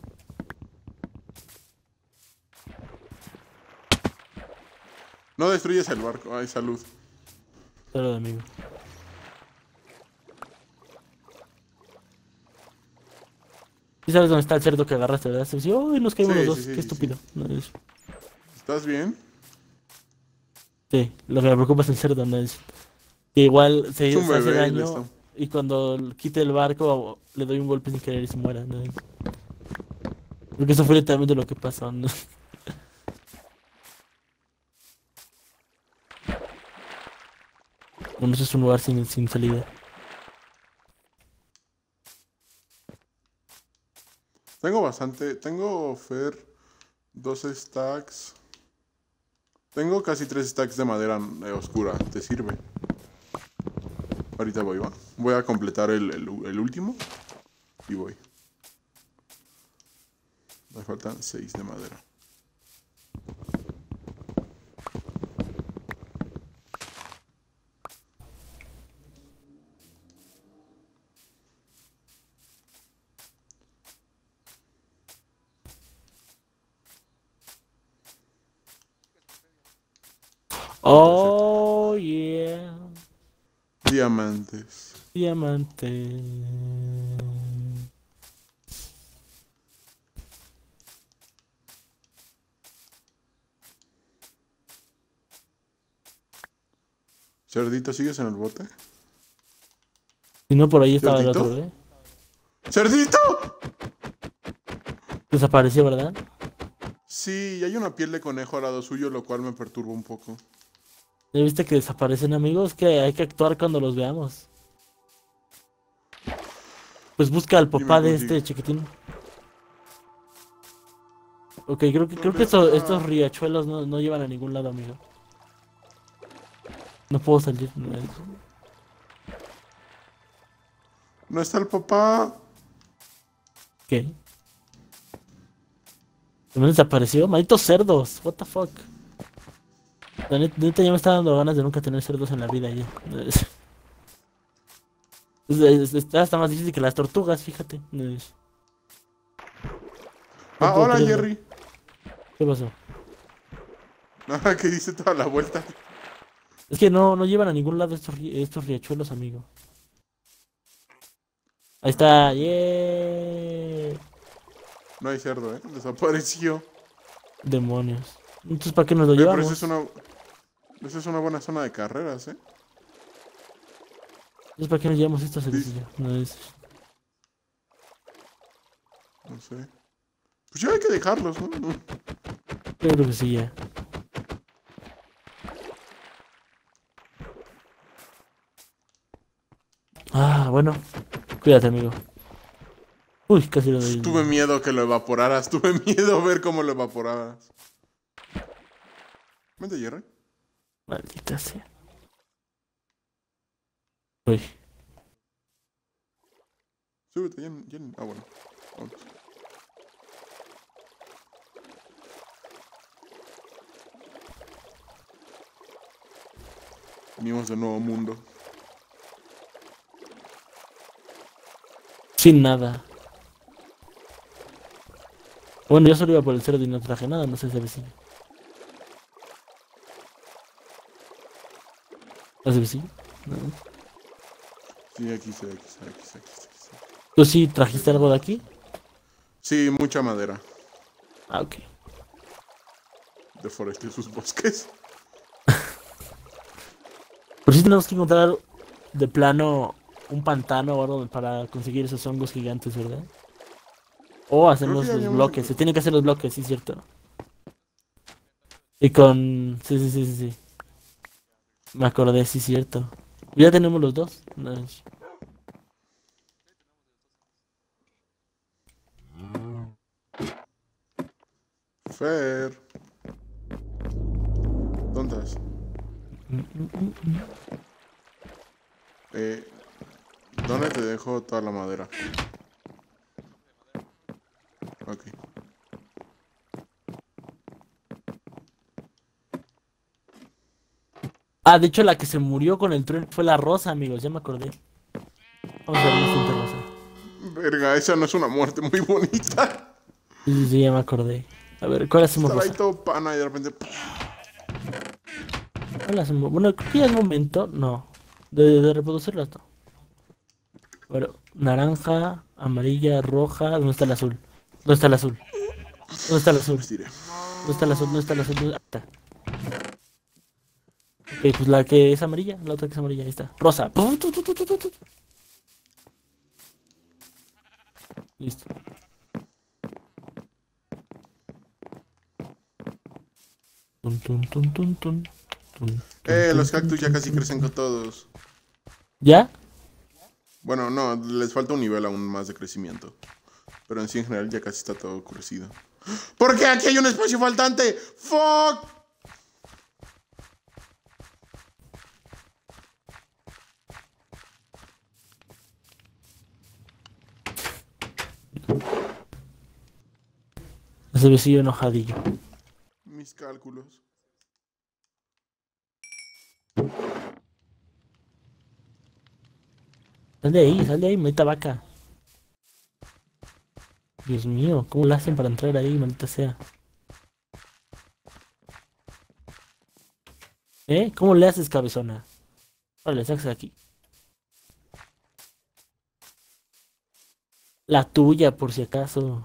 No destruyes el barco. Ay, salud. Pero amigo. ¿Sí sabes dónde está el cerdo que agarraste, verdad? Se dice, ¡uy! Nos caímos Sí, los sí, dos. sí, Qué sí, estúpido. sí. No, ¿Estás bien? sí, lo que me preocupa es el cerdo, no es. Que igual Es un se hace bebé y le daño está... y cuando quite el barco le doy un golpe sin querer y se muera, ¿no? Porque eso fue literalmente lo que pasó, ¿no? Bueno, eso es un lugar sin salida. Tengo bastante... Tengo, Fer, 2 stacks Tengo casi 3 stacks de madera oscura. ¿Te sirve? Ahorita voy, va. Voy a completar el último. Y voy. Me faltan 6 de madera. Oh, yeah. Diamantes. Diamante. Cerdito, ¿sigues en el bote? Si no, por ahí estaba el ¿Cerdito? otro, ¿eh? ¡Cerdito! Desapareció, ¿verdad? Sí, y hay una piel de conejo al lado suyo, lo cual me perturba un poco. ¿Ya viste que desaparecen, amigos? Que hay que actuar cuando los veamos. Pues busca al Dime, papá de consigue. este chiquitín. Ok, creo que ¿Dónde estos está? riachuelos no llevan a ningún lado, amigo. No puedo salir. ¿No está el papá? ¿Qué? ¿También desapareció? Malditos cerdos. What the fuck. La neta ya me está dando ganas de nunca tener cerdos en la vida ya. Está más difícil que las tortugas, fíjate. No Ah, puedo hola creerlo. Jerry. ¿Qué pasó? Nada, que dice toda la vuelta. Es que no llevan a ningún lado estos riachuelos, amigo. Ahí está. ¡Yeah! No hay cerdo, ¿eh? Desapareció. Demonios. Entonces, ¿para qué nos lo Oye, pero llevamos? esa es una buena zona de carreras, ¿eh? Entonces, ¿para qué nos llevamos esta Sí. cervecilla? No es... No sé. Pues ya hay que dejarlos, ¿no? Yo creo que sí, ya. Ah, bueno. Cuídate, amigo. Uy, casi lo doy. Tuve miedo que lo evaporaras. Tuve miedo ver cómo lo evaporaras. Vente, Jerry. Maldita sea. Uy. Súbete, Ah, bueno. Vamos. Venimos de nuevo mundo. Sin nada. Bueno, yo solo iba por el cerdo y no traje nada, no sé si vecino. ¿No es vecino? No. Sí, aquí sí. ¿Tú sí trajiste algo de aquí? Sí, mucha madera. Ah, ok. Deforesté sus bosques. Pero sí tenemos que encontrar de plano un pantano o algo para conseguir esos hongos gigantes, ¿verdad? O hacer Creo que los ya habíamos bloques. Se tienen que hacer los bloques, sí, cierto. Y con... Sí. Me acordé, sí, cierto. Ya tenemos los dos. Nice. Fer. ¿Dónde estás? ¿Dónde te dejo toda la madera? Ok. Ah, de hecho la que se murió con el tren fue la rosa, amigos, ya me acordé. Vamos a ver una cinta rosa. Verga, esa no es una muerte muy bonita. Sí, ya me acordé. A ver, ¿cuál hacemos Estar ahí rosa? todo pana y de repente... ¿Cuál hacemos? Bueno, creo que ya es momento, no, de reproducirlas, no. Bueno, naranja, amarilla, roja, ¿dónde está el azul? ¿Dónde está el azul? ¿Dónde está el azul? Pues diré. ¿Dónde está el azul? ¿Dónde está el azul? ¿Dónde está? Ok, pues la que es amarilla, la otra que es amarilla, ahí está. Rosa. Listo. Los cactus ya casi crecen con todos. ¿Ya? Bueno, no, les falta un nivel aún más de crecimiento. Pero en sí, en general, ya casi está todo crecido. ¡Porque aquí hay un espacio faltante! ¡Fuck! Ese besillo enojadillo. Mis cálculos. Sal de ahí, maldita vaca. Dios mío, ¿cómo la hacen para entrar ahí, maldita sea? ¿Cómo le haces, cabezona? Vale, sacas aquí. La tuya, por si acaso.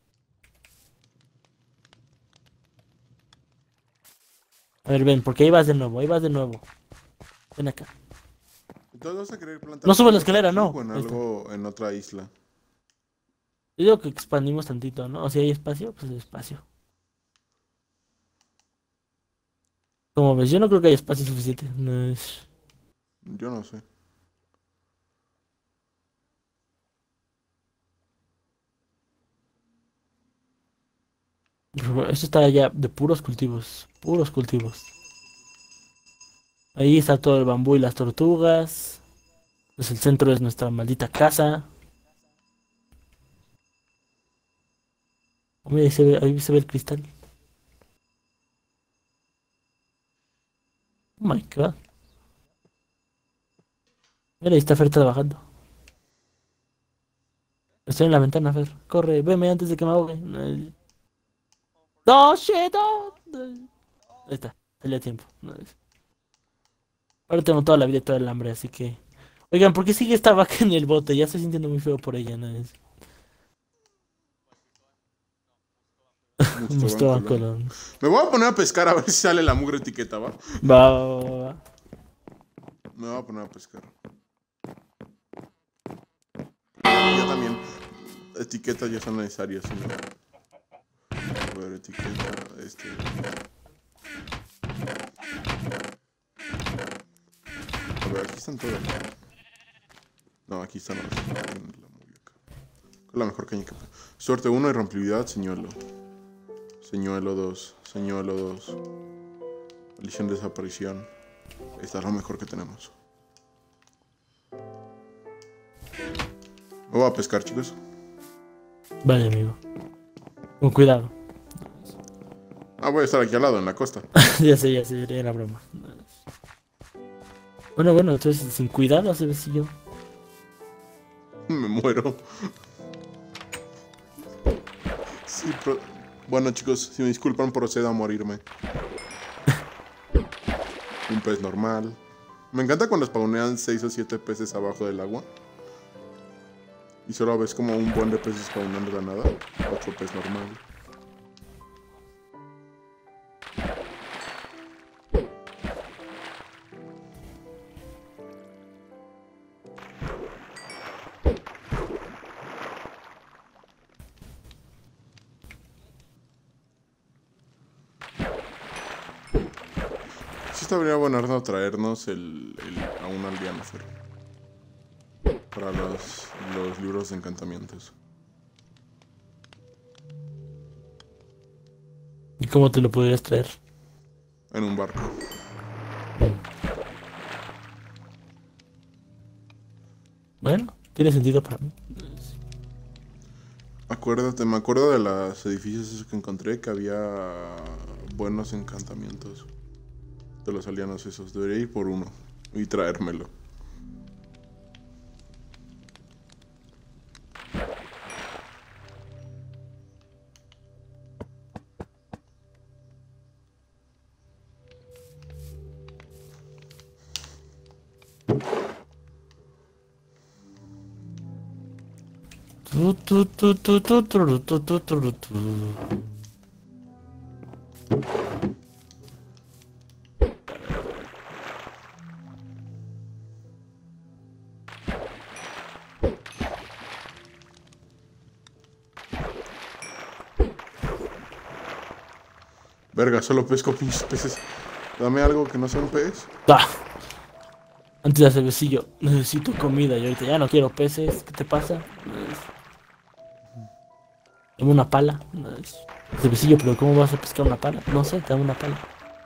A ver, ven, porque ahí vas de nuevo, Ven acá. Entonces vas a querer plantar. No subes la escalera, no. O en Ahí está. algo, en otra isla. Yo digo que expandimos tantito, ¿no? O si hay espacio, pues hay espacio. Como ves, yo no creo que haya espacio suficiente. No es... Yo no sé. Esto está ya de puros cultivos. Puros cultivos. Ahí está todo el bambú y las tortugas. Pues el centro es nuestra maldita casa. Oh, mira, ahí se ve el cristal. Oh my god. Mira, ahí está Fer trabajando. Estoy en la ventana, Fer. Corre, veme antes de que me ahogue. No, shit, no. Ahí está, salió a tiempo. Ahora tengo toda la vida y todo el hambre, así que... Oigan, ¿por qué sigue esta vaca en el bote? Ya estoy sintiendo muy feo por ella, ¿no? Mustaban Colón. Me voy a poner a pescar a ver si sale la mugre etiqueta, ¿va? Va. Me voy a poner a pescar. Ya también. Etiquetas ya son necesarias, ¿no? A ver, etiqueta, A ver, aquí están todas. No, aquí están las. La mejor caña que... Suerte 1 y rompibilidad, señuelo. Señuelo 2. Señuelo 2. Maldición de desaparición. Esta es lo mejor que tenemos. Me voy a pescar, chicos. Vale, amigo. Con cuidado. Voy a estar aquí al lado, en la costa. Ya sé, era la broma. Bueno, entonces sin cuidado hace besillo. Me muero. Sí, bueno, chicos, si me disculpan, procedo a morirme. Un pez normal. Me encanta cuando spawnean 6 o 7 peces abajo del agua. Y solo ves como un buen de peces spawnando de la nada. Otro pez normal. Sí estaría bueno traernos a un aldeano, Fer. Para los libros de encantamientos. ¿Y cómo te lo podrías traer? En un barco. Bueno, tiene sentido para mí. Me acuerdo de los edificios esos que encontré, que había buenos encantamientos de los aldeanos esos. Debería ir por uno y traérmelo. Verga, solo pesco pinches peces. Dame algo que no sea un pez. Antes de hacer besillo, necesito comida y ahorita ya no quiero peces. ¿Qué te pasa? Dame una pala. Ese besillo, pero ¿cómo vas a pescar una pala? No sé, dame una pala.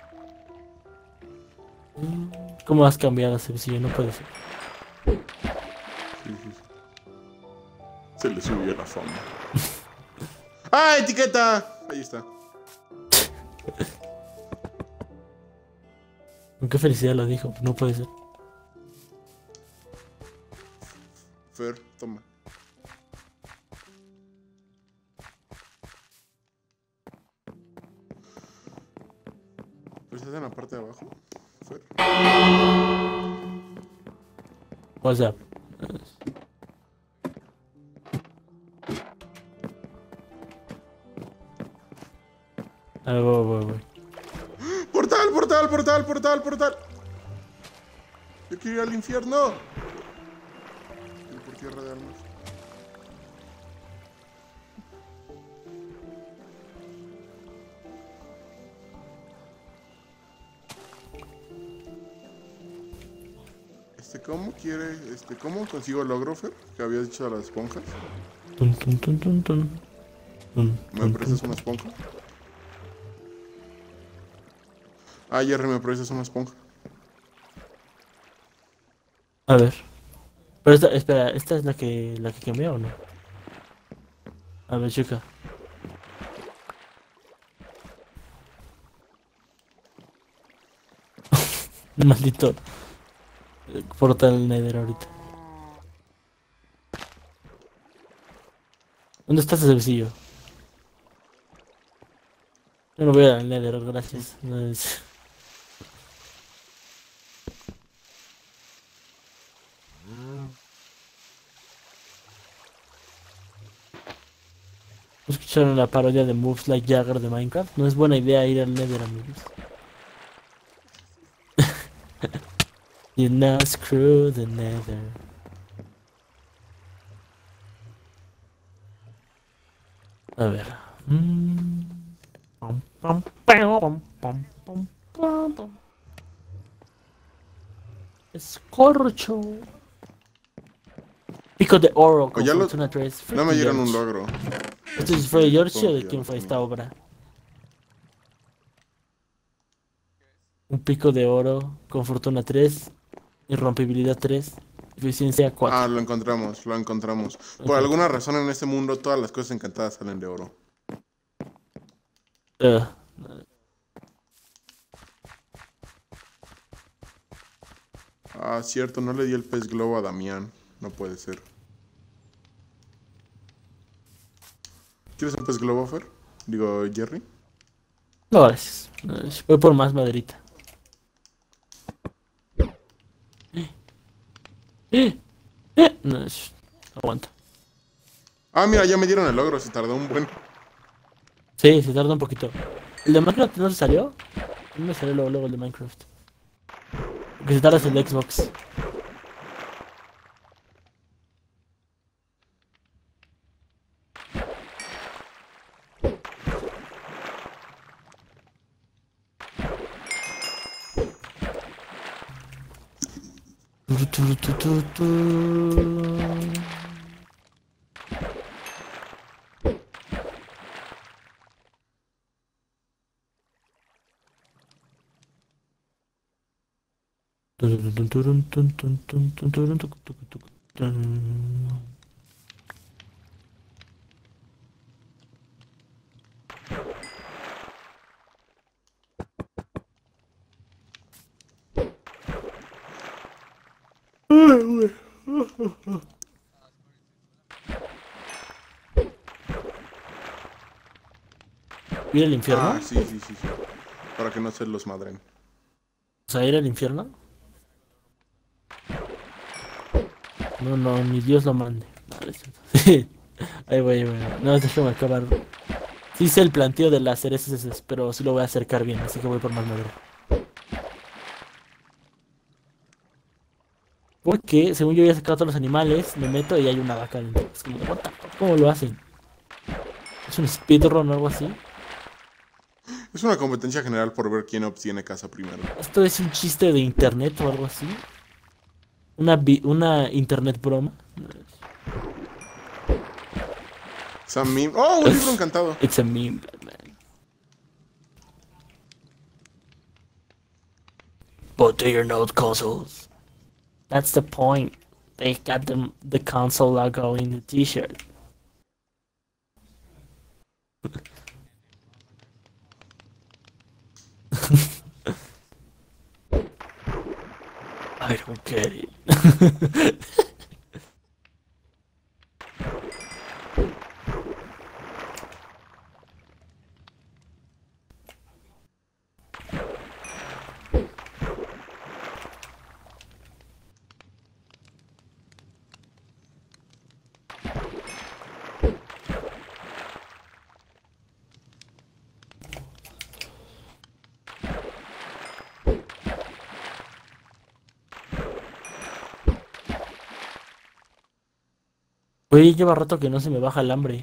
¿Cómo has cambiado ese besillo? No puede ser. Sí. Se le subió la fama. ¡Ah, etiqueta! Ahí está. Con qué felicidad lo dijo, no puede ser. Fer, toma. ¿Pero estás en la parte de abajo, Fer? What's up? A ver, voy. ¡Portal! Yo quiero ir al infierno. Y por tierra de almas. ¿Cómo consigo el logro, Fer? Que habías dicho a las esponjas. ¿Me prestas una esponja? Ah, Jerry, ¿me prestas una esponja? A ver. Pero espera, ¿esta es la que quemé o no? A ver, chica. Maldito portal Nether ahorita. ¿Dónde está ese servicio? Yo no voy al Nether, gracias. No es... ¿Escucharon la parodia de Moves Like Jagger de Minecraft? No es buena idea ir al Nether, amigos. You know, screw the Nether. A ver. Escorcho. Pico de oro con Fortuna 3. No me dieron un logro. ¿Esto es Freddy George o de quién fue esta obra? Un pico de oro con Fortuna 3. Irrompibilidad 3. Eficiencia 4. Ah, lo encontramos. Por alguna razón en este mundo todas las cosas encantadas salen de oro. Ah, cierto, no le di el pez globo a Damián. No puede ser. ¿Quieres un pez globo, Fer? Digo, Jerry. No, gracias. Voy por más maderita. No, aguanta. Ah, mira, ya me dieron el logro, se tardó un buen. Sí, se tarda un poquito. ¿El de Minecraft no se salió? No me salió luego el de Minecraft. Porque se tarda es el de Xbox. ¿Ir al infierno? Ah, sí. Para que no se los madren. O sea, ir al infierno. No, ni Dios lo mande. Sí. Ahí voy. No, déjame acabar. Sí hice el planteo de las cerezas, pero sí lo voy a acercar bien, así que voy por más madera. Porque, según yo, había sacado todos los animales, me meto y hay una vaca dentro. Es como, what the fuck, ¿cómo lo hacen? ¿Es un speedrun o algo así? Es una competencia general por ver quién obtiene casa primero. ¿Esto es un chiste de internet o algo así? ¿Una internet broma? Es a meme. ¡Oh, un libro encantado! It's a meme, man. But do you know consoles? That's the point. They got the console logo in the t-shirt. I don't get it. Güey, lleva rato que no se me baja el hambre.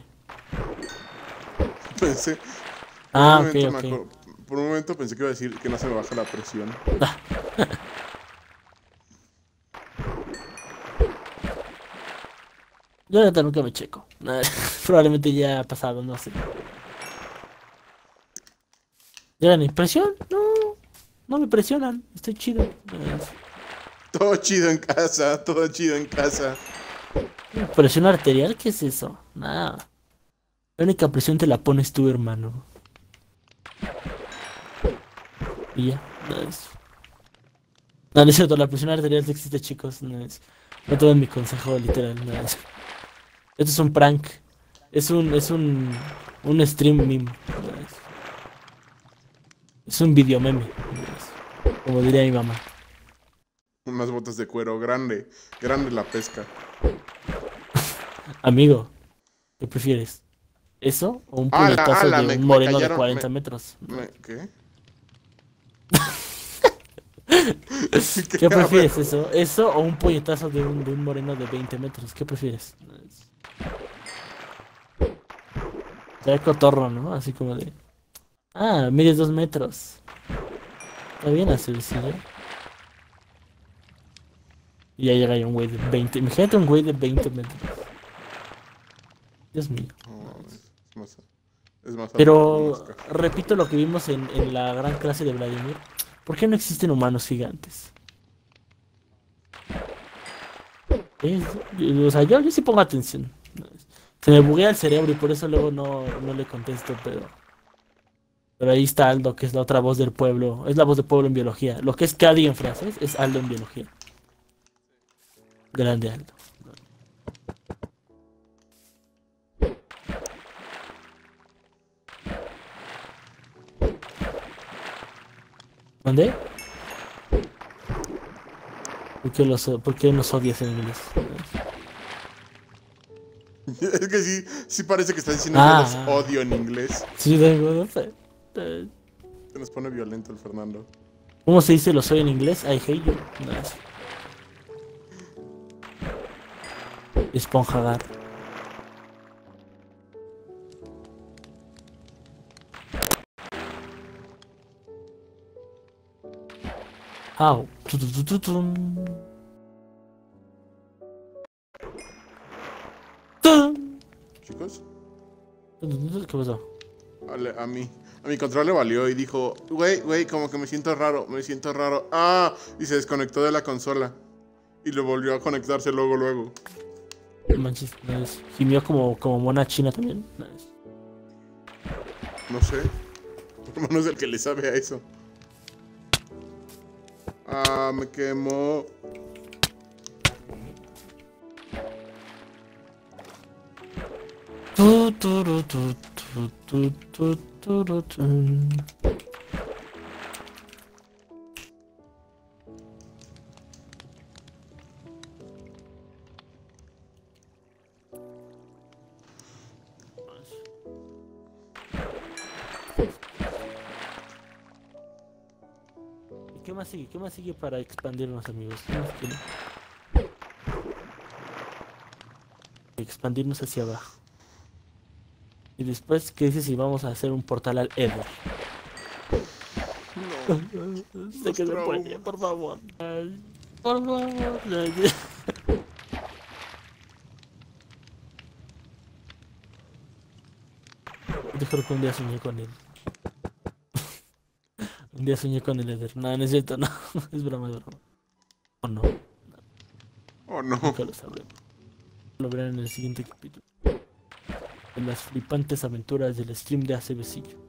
Pensé. Ah, Por un ok, momento ok. por un momento pensé que iba a decir que no se me baja la presión. Yo neta nunca me checo. Probablemente ya ha pasado, no sé. ¿Llegan mi presión? No, no me presionan. Estoy chido. Todo chido en casa, todo chido en casa. ¿Presión arterial? ¿Qué es eso? Nada. La única presión te la pones tú, hermano. Y ya, no es. No, no es cierto, la presión arterial sí existe, chicos. No es. No tomen mi consejo literal, no es. Esto es un prank. Un stream meme. No es. Es un video meme. No es. Como diría mi mamá. Unas botas de cuero, grande, grande la pesca. Amigo, ¿qué prefieres? ¿Eso o un puñetazo de un Me moreno de cayeron, 40 metros? ¿qué? ¿Qué prefieres, eso? ¿Eso o un puñetazo de un moreno de 20 metros? ¿Qué prefieres? Se ve cotorro, ¿no? Así como de... Ah, mides 2 metros. Está bien hacer sí, ¿eh? Y ya llega ahí un güey de 20. Imagínate un güey de 20 metros. Dios mío. No, es más alto que un Pero Oscar. repito lo que vimos en la gran clase de Vladimir. ¿Por qué no existen humanos gigantes? O sea, yo sí pongo atención. Se me buguea el cerebro y por eso luego no le contesto, pero ahí está Aldo, que es la otra voz del pueblo. Es la voz del pueblo en biología. Lo que es Cadi en francés es Aldo en biología. Grande Aldo. ¿Dónde? ¿Por qué nos odias en inglés? Es que sí parece que está diciendo Ah, que los odio en inglés. sí, no sé. Se nos pone violento el Fernando. ¿Cómo se dice lo soy en inglés? I hate you. No, esponjagar. Au. Tum. Chicos, ¿Qué pasó? a mi control le valió y dijo, güey, como que me siento raro. Ah, y se desconectó de la consola. Y lo volvió a conectarse luego. Manches, gimió como mona china también. No sé. Por lo menos el que le sabe a eso. Ah, me quemó. ¿Qué más sigue? ¿Qué más sigue para expandirnos, amigos? ¿Qué más tiene? Expandirnos hacia abajo. Y después, ¿qué dices si vamos a hacer un portal al Eder? No. Sé que se puede, por favor. Ay, por favor. Ay. Yo creo que un día soñé con él. Un día soñé con el Eder. No, no es cierto, no. Es broma, es broma. O no. Oh, no. Nunca lo sabremos. Lo verán en el siguiente capítulo. En las flipantes aventuras del stream de hace besillo.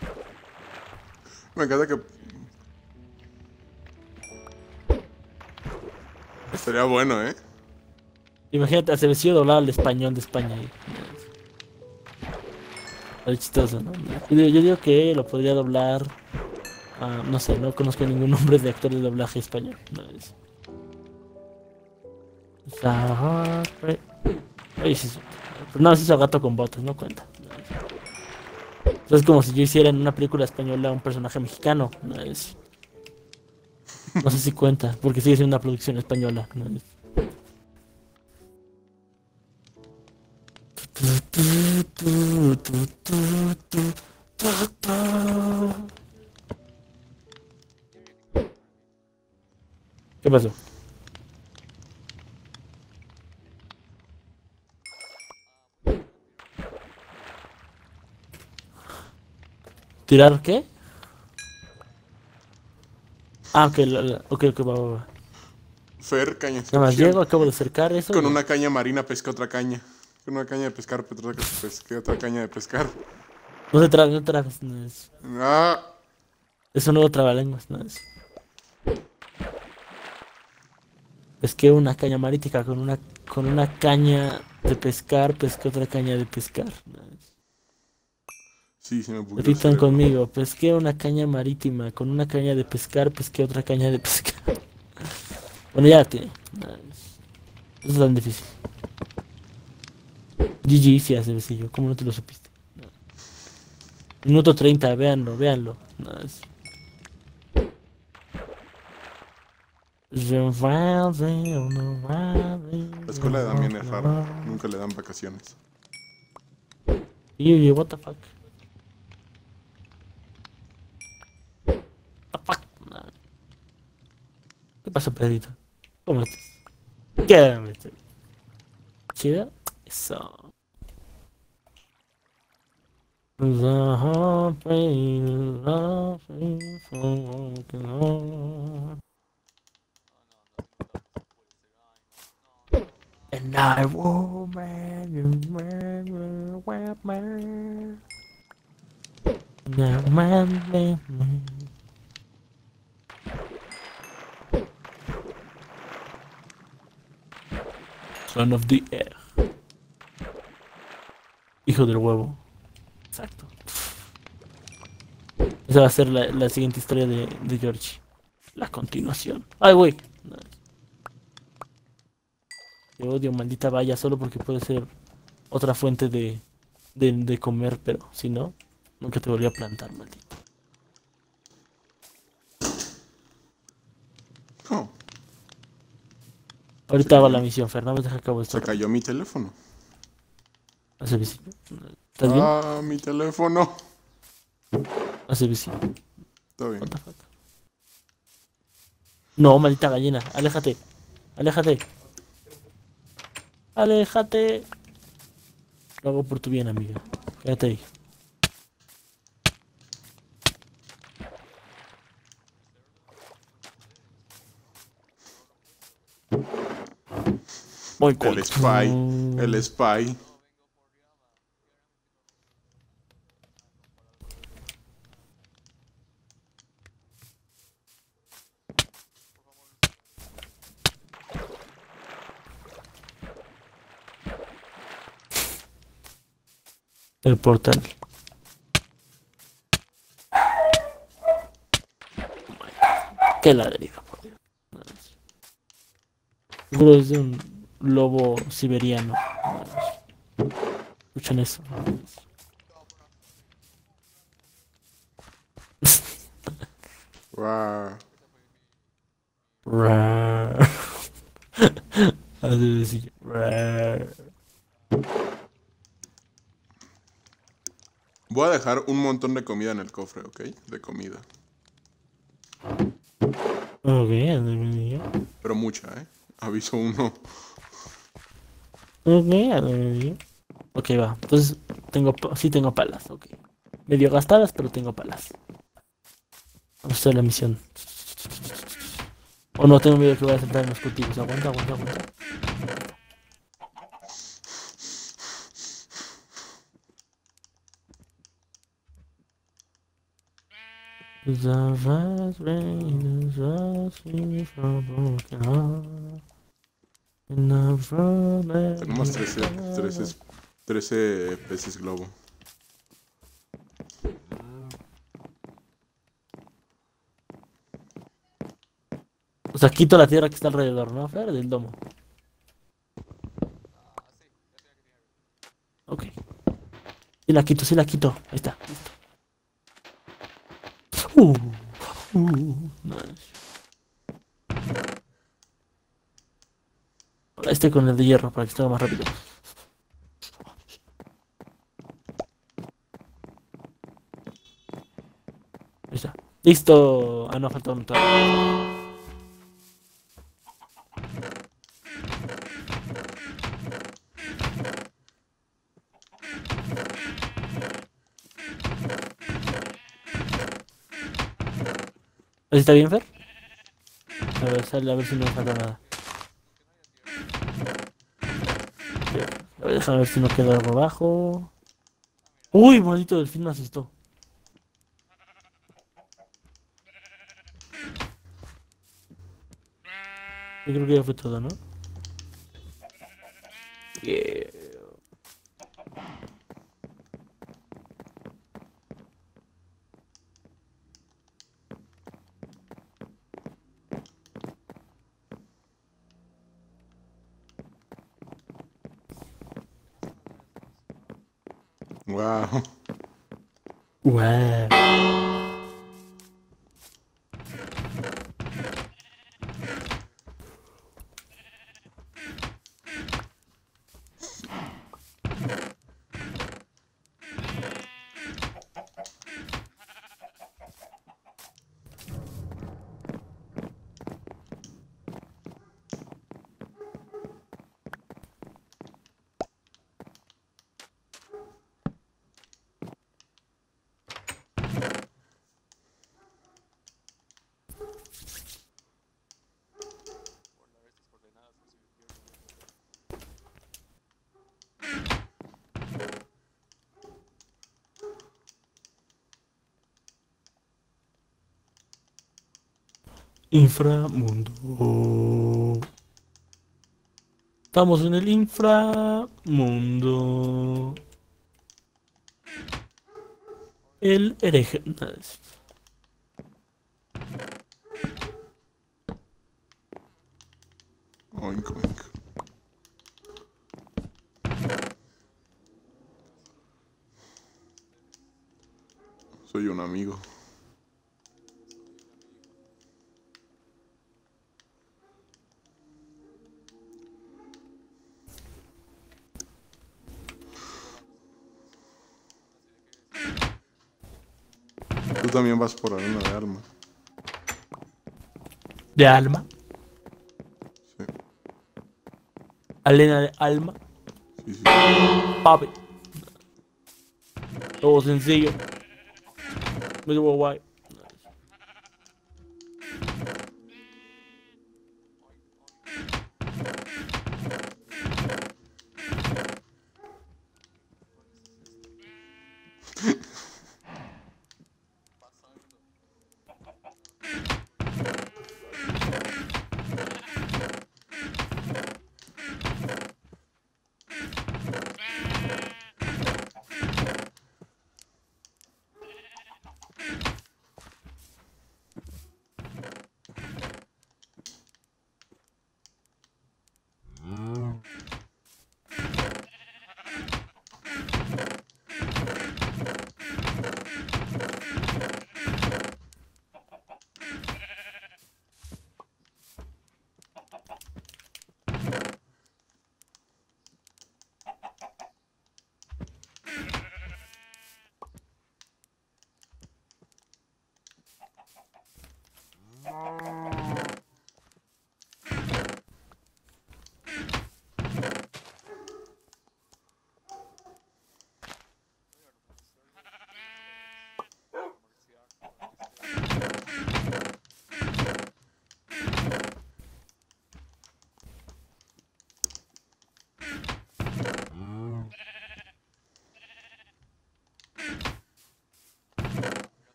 Me encanta que... Sería bueno, ¿eh? Imagínate, Acevedo doblado al español de España. Es chistoso, ¿no? Yo digo que lo podría doblar. No sé, no conozco ningún nombre de actor de doblaje español. No, Oye, sí, pero no, se hizo gato con botas, no cuenta. Es como si yo hiciera en una película española un personaje mexicano. No sé si cuenta, porque sigue siendo una producción española. ¿Qué pasó? ¿Tirar qué? Ok, ok, va. Fer, caña. Nada más llego, acabo de cercar eso. Con una caña marina pesca otra caña. Con una caña de pescar, pesca otra caña de pescar. No te trabes, no te trabes. No es... Ah. Es un nuevo trabalenguas, no es. Pesqué una caña marítica con una caña de pescar, pesqué otra caña de pescar. ¿No? Sí, se me bugueó el Repitan cerebro. conmigo, pesqué una caña marítima con una caña de pescar, pesqué otra caña de pescar. Bueno, ya tiene. No es tan difícil. GG sí hace besillo, ¿cómo no te lo supiste? No. Minuto 30, véanlo. No, es... La escuela de Damián es rara. Nunca le dan vacaciones. Y what the fuck? No. ¿Qué pasa, Pedrito? ¿Cómo estás? ¿Qué? ¿Chido? Eso. And I will Son of the air. Hijo del huevo. Exacto. Esa va a ser la siguiente historia de George. La continuación. Ay, güey. No. Te odio, maldita valla, solo porque puede ser otra fuente de comer, pero si no, nunca te volví a plantar, maldito. Oh. Ahorita hago la misión, Fernando, deja acabo esto. Se cayó mi teléfono. Hace visita. ¿Estás bien? Ah, mi teléfono. Hace visita. Está bien. No, maldita gallina, aléjate. Aléjate. Aléjate. Lo hago por tu bien, amiga. Quédate ahí. Voy con... El spy. El spy. El portal. Qué ladrido, por Dios. Seguro es de un lobo siberiano. Escuchen eso. Wow. Así decir. Voy a dejar un montón de comida en el cofre, ¿ok? De comida. Ok, pero mucha, ¿eh? Aviso uno. Ok, va. Entonces, sí tengo palas, ok. Medio gastadas, pero tengo palas. Vamos a hacer la misión. O no, tengo miedo que voy a sentar en los cultivos. Aguanta. The vast rain is asking for broken heart. Tenemos 13 peces globo. O sea, quito la tierra que está alrededor, ¿no, Fer? Del domo. Ok. Sí la quito, sí la quito. Ahí está. Listo. Nice. Este con el de hierro para que esté más rápido. Ahí está. Listo. Ah, no, falta un todavía. ¿Así está bien, Fer? A ver, sale, a ver si no me falta nada. A ver, déjame ver si no queda algo abajo. Uy, maldito delfín me asustó. Yo creo que ya fue todo, ¿no? Yeah. Wow. Wow. Inframundo. Estamos en el inframundo. El hereje. Oink, oink. Soy un amigo. Tú también vas por arena de alma. ¿De alma? Sí, Alena de alma. sí, sí. Papi. Todo sencillo. Muy guay.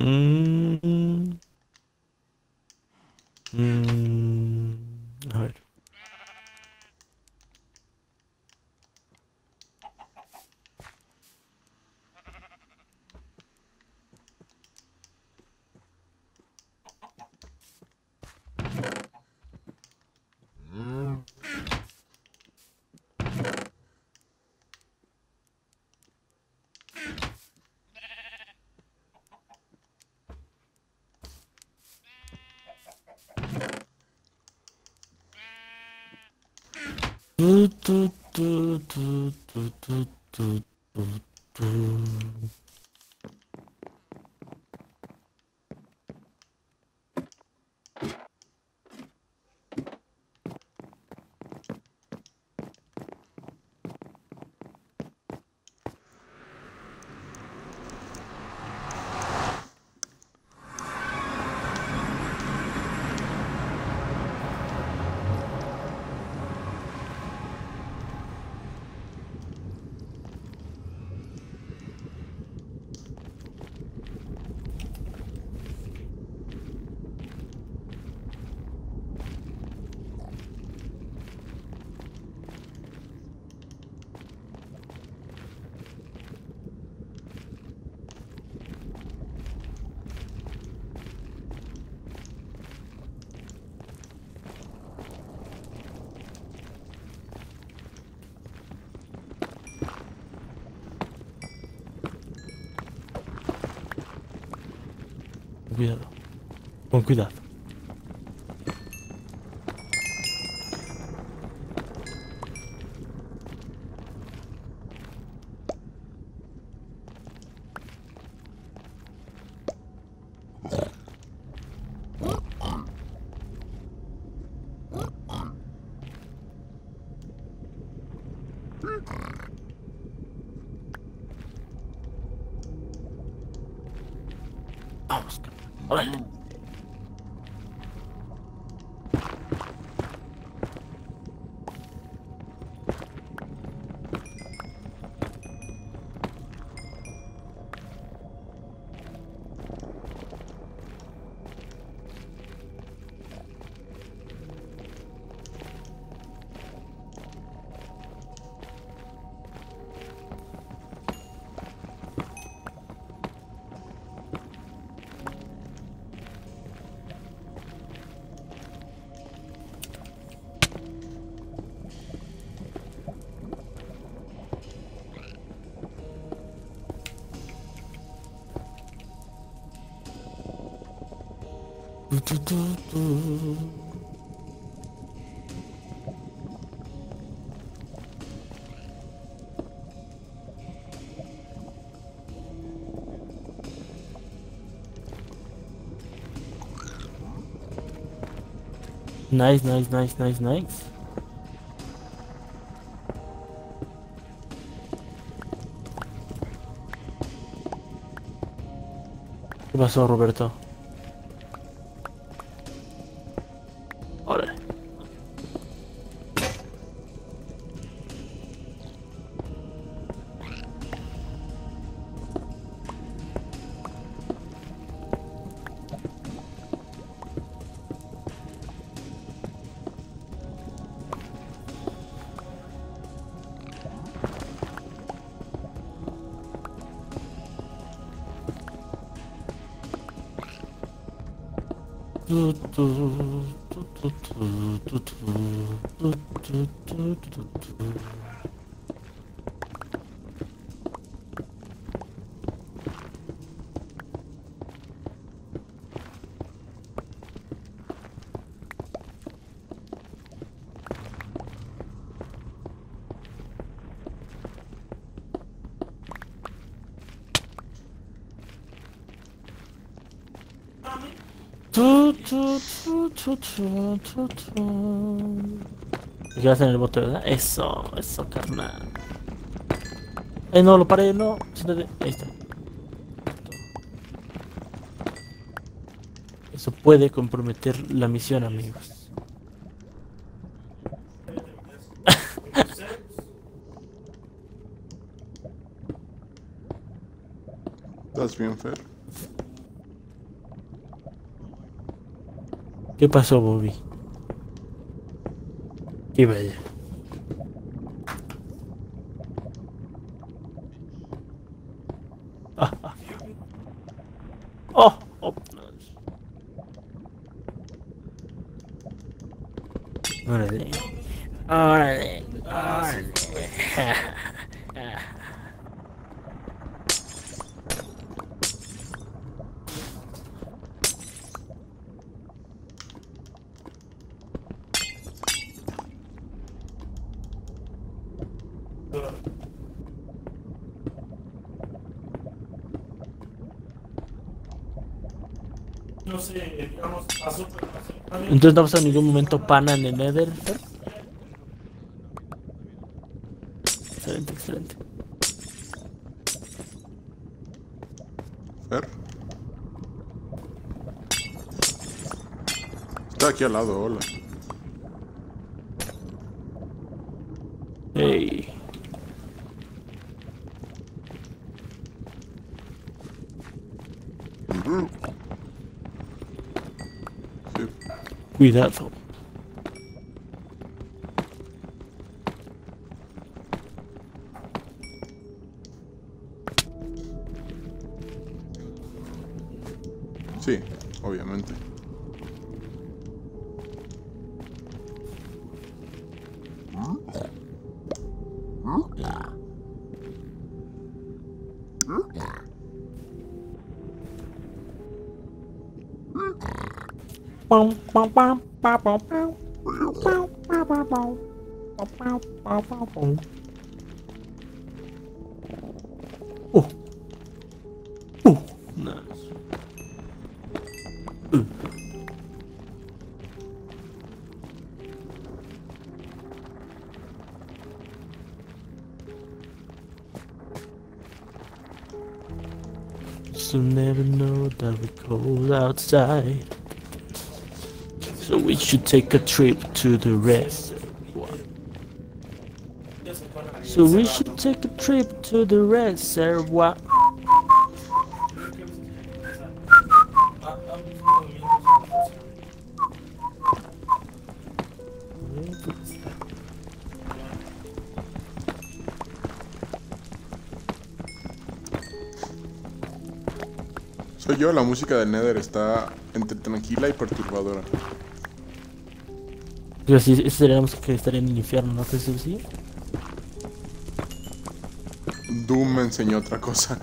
Mm, a ver. Tu, tu, tu, tu, tu, tu, tu, tu, tu. Cuidado, con cuidado. Vamos, órale. Tu, tu, tu, tu. Nice, nice, nice, nice, nice. ¿Qué pasó, Roberto? Órale. Tu, tu, tu, tu, tu, tu, tu, tu, tu, tu, tu, tu. Tu, tu, tu, tu, tu, tu, tu. ¿Te quedas en el bote, verdad? Eso, carnal. No, lo paré, no. Siéntate. Ahí está. Eso puede comprometer la misión, amigos. ¿Estás bien, Fer? ¿Qué pasó, Bobby? Qué vaya. Oh, oh. Órale. Órale. Órale. No sé, digamos, pasó. Entonces no pasó en ningún momento pana en el Nether. Excelente, excelente. Fer. Está aquí al lado, hola. Hey. Sí. Cuidado. Sí, obviamente. Nice. So never know that we're cold outside. So we should take a trip to the reservoir. So we should take a trip to the reservoir. Soy yo, la música del Nether está entre tranquila y perturbadora. Pero si esa sería la música que estaría en el infierno, ¿no crees que sí? Doom me enseñó otra cosa.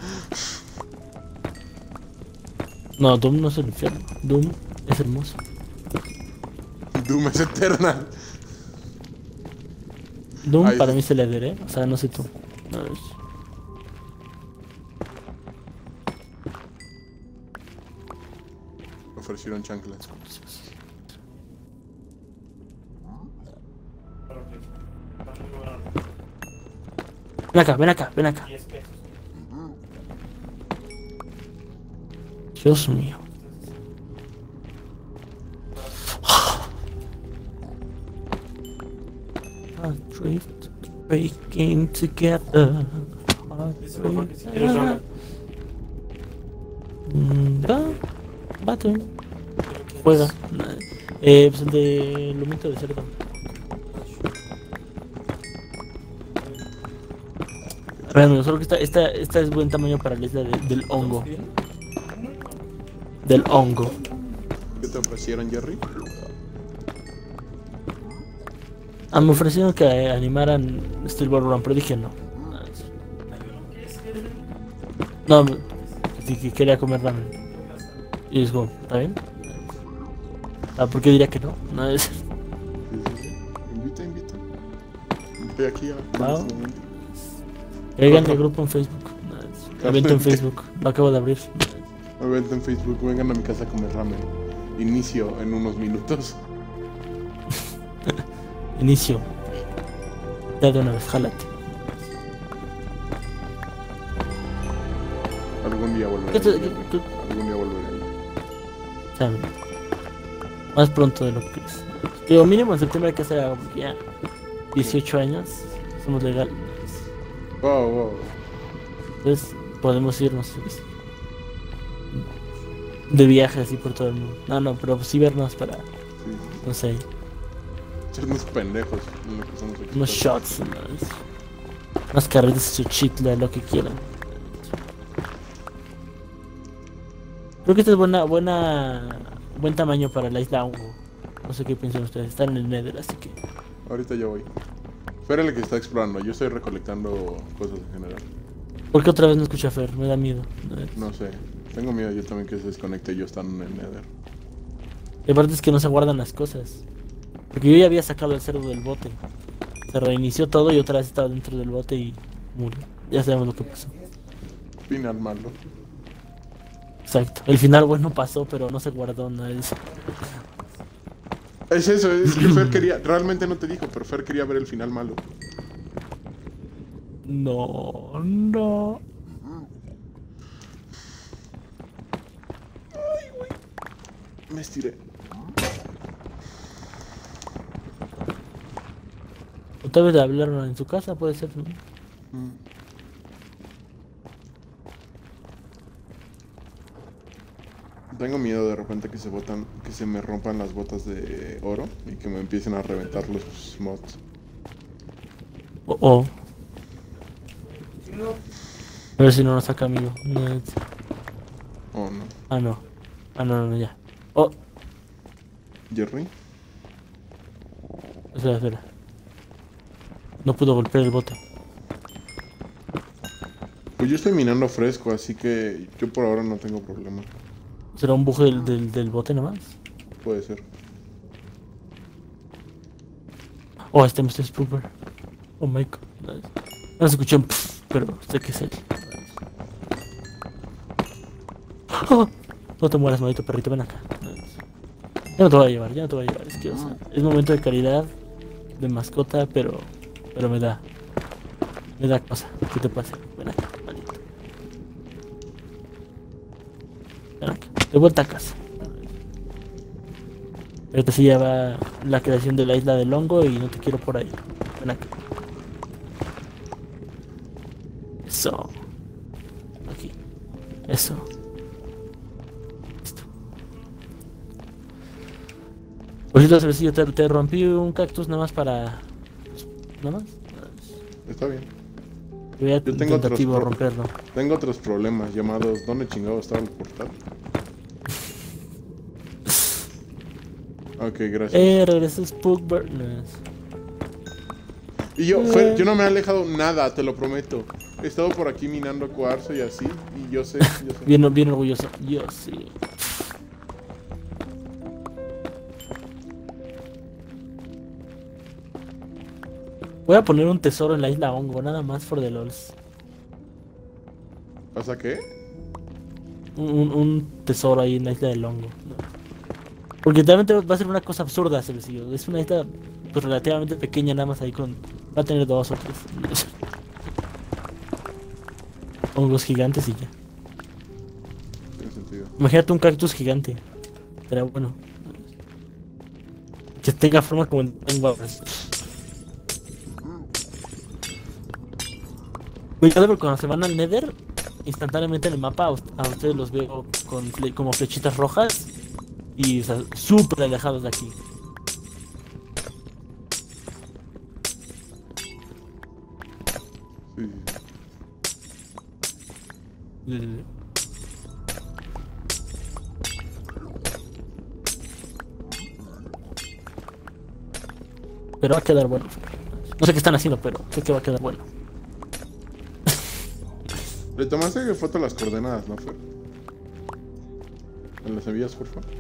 No, Doom no es el infierno. Doom es hermoso. Doom es eterna. Doom Ay, para mí es el Eder, ¿eh? O sea, no sé tú. No, Ofrecieron chanclas. ven acá, ven acá, ven acá. 10 pesos. Dios mío. A drift breaking together. Va, tú. Juega. Pues el de lomito de cerdo. Bueno, solo que esta es buen tamaño para la isla del hongo. Del hongo. ¿Qué te ofrecieron, Jerry? Me ofrecieron que animaran Steelboard Run, pero dije no. No, que quería comer ramen. Y es como, ¿está bien? ¿Por qué diría que no? No es. Invita. Estoy aquí a Wow. este momento. Oigan el grupo en Facebook. Evento en Facebook. Lo acabo de abrir. Evento en Facebook. Vengan a mi casa a comer ramen. Inicio en unos minutos. Inicio. Ya de una vez, jálate. Algún día volveré. Algún día volveré. ¿Saben? Más pronto de lo que crees. Digo, mínimo en septiembre hay que hacer algo porque ya 18 años somos legales. Wow. Entonces podemos irnos de viaje así por todo el mundo. No, pero sí vernos para no sé, Ser unos pendejos. En lo que somos unos expertos. shots, unas carreras su chicle, lo que quieran. Creo que esta es buen tamaño para la isla hongo. No sé qué piensan ustedes, están en el Nether, así que... Ahorita ya voy. Fer es el que está explorando, yo estoy recolectando cosas en general. ¿Por qué otra vez no escucho a Fer? Me da miedo. No sé, tengo miedo yo también que se desconecte y yo estando en el Nether. Y aparte es que no se guardan las cosas. Porque yo ya había sacado el cerdo del bote. Se reinició todo y otra vez estaba dentro del bote y murió. Ya sabemos lo que pasó. Final malo. Exacto. El final bueno pasó, pero no se guardó nada de eso. Es eso, es que Fer quería, realmente no te dijo, pero Fer quería ver el final malo. No, no. Me estiré. O tal vez le hablaron en su casa, puede ser, ¿no? Tengo miedo de repente que se me rompan las botas de oro y que me empiecen a reventar los mods. Oh. A ver si no nos saca amigo. No, Oh no. Ah, no. Ah, no, ya. Oh, Jerry. espera. No pudo golpear el bote. Pues yo estoy minando fresco, así que yo por ahora no tengo problema. ¿Será un buje del bote nomás? Puede ser. Oh, este Mr. Spooper. Oh my god. No se escuchó un pff, pero sé que es él. Oh, no te mueras, maldito perrito, ven acá. Ya no te voy a llevar, Es que, o sea, es momento de caridad, de mascota, pero me da cosa. ¿Qué te pasa? Ven acá, maldito. Ven acá, de vuelta a casa. Ahorita sí ya va la creación de la isla del hongo y no te quiero por ahí. Ven acá. Eso. Aquí. Eso. Listo. Por cierto, Celestillo, te rompí un cactus nada más para... ¿Nada más? Está bien. Voy a Yo tengo tentativo romperlo. Tengo otros problemas llamados ¿dónde chingado estaba el portal? Ok, gracias. Regresó Spookbird. Y yo, Fer, yo no me he alejado nada, te lo prometo. He estado por aquí minando cuarzo y así, y yo sé. Bien orgulloso. Yo sí. Voy a poner un tesoro en la isla hongo, nada más for the lols. ¿Pasa qué? Un tesoro ahí en la isla del hongo. Porque realmente va a ser una cosa absurda, Celestillo. Es una isla pues, relativamente pequeña, nada más ahí con... Va a tener 2 o 3 hongos gigantes y ya. Tiene sentido. Imagínate un cactus gigante. Será bueno. Que tenga forma como el lengua. Cuidado porque cuando se van al Nether, instantáneamente en el mapa a ustedes los veo con como flechitas rojas y o sea, súper alejados de aquí. Sí. Pero va a quedar bueno. No sé qué están haciendo, pero sé que va a quedar bueno. ¿Le tomaste foto a las coordenadas, no, Fer? ¿Me las envías, por favor?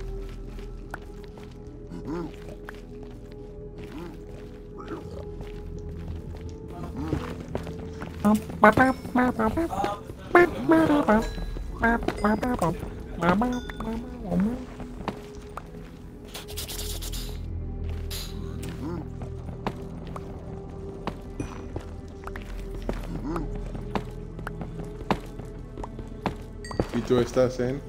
Y tú estás en...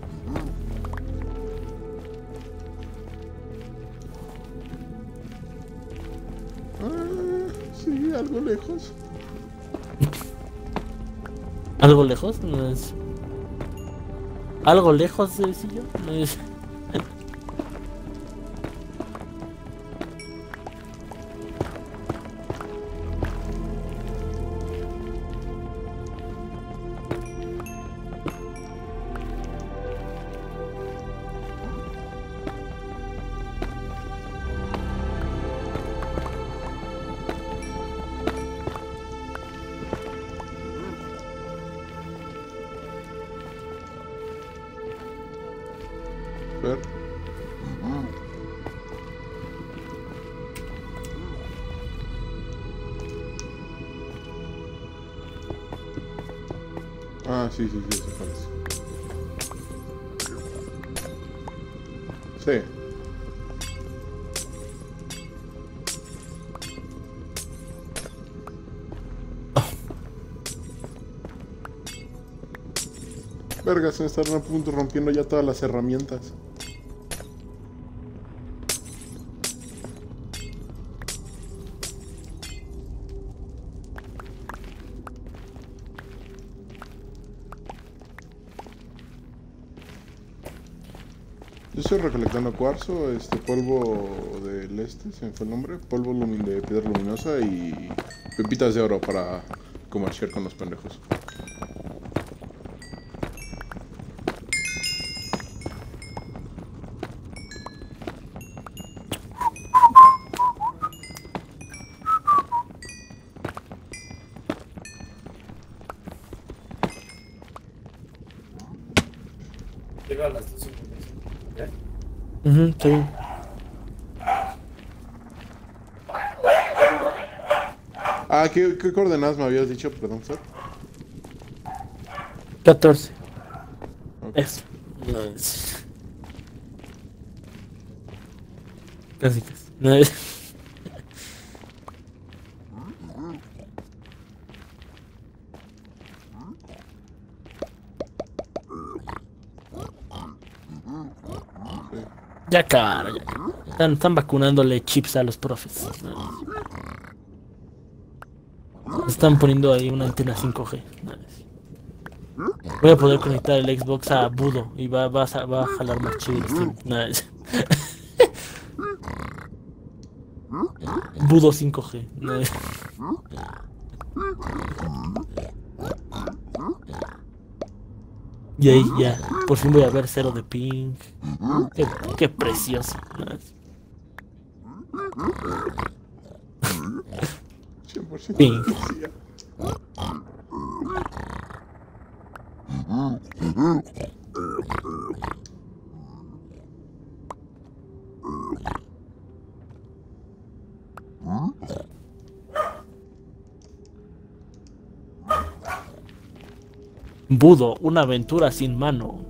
Sí, algo lejos. ¿Algo lejos? No es... ¿Algo lejos, Celestillo? No es... Ver. Ah, sí, se parece. Sí. Verga, se me están a punto rompiendo ya todas las herramientas. Yo estoy recolectando cuarzo, polvo del se me fue el nombre, polvo de piedra luminosa y pepitas de oro para comerciar con los pendejos. Llega a las 2:55. Está bien. Ah, ¿qué coordenadas me habías dicho? Perdón, Seth. 14. Okay. Eso. Nice. Casi. Nice. Ya acabaron, ya. Están vacunándole chips a los profes. Están poniendo ahí una antena 5G. Voy a poder conectar el Xbox a Budo y va a jalar más chido el stream. Budo 5G. Y ahí ya, por fin voy a ver cero de ping. Qué precioso. 100% Ping. policía. Budo, una aventura sin mano.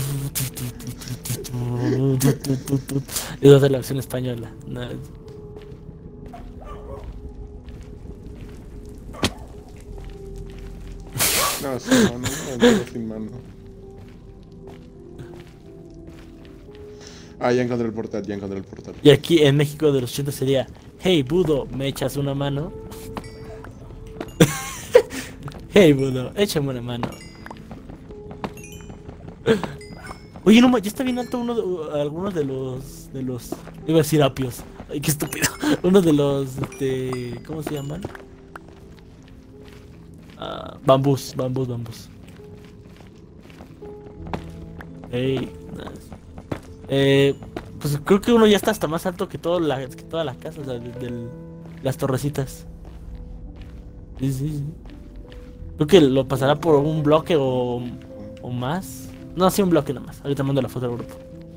Esa es la versión española. No, sin mano. Ah, ya encontré el portal. Y aquí en México de los 80 sería: hey Budo, ¿me echas una mano? Hey Budo, échame una mano. Oye, no, ya está bien alto algunos de los iba a decir apios. Ay, qué estúpido. Uno de los ¿cómo se llaman? Bambús. Hey, nice. Pues creo que uno ya está hasta más alto que toda la casa, o sea, las torrecitas. Sí. Creo que lo pasará por un bloque o más. No, sí, un bloque nada más. Ahorita mando la foto al grupo.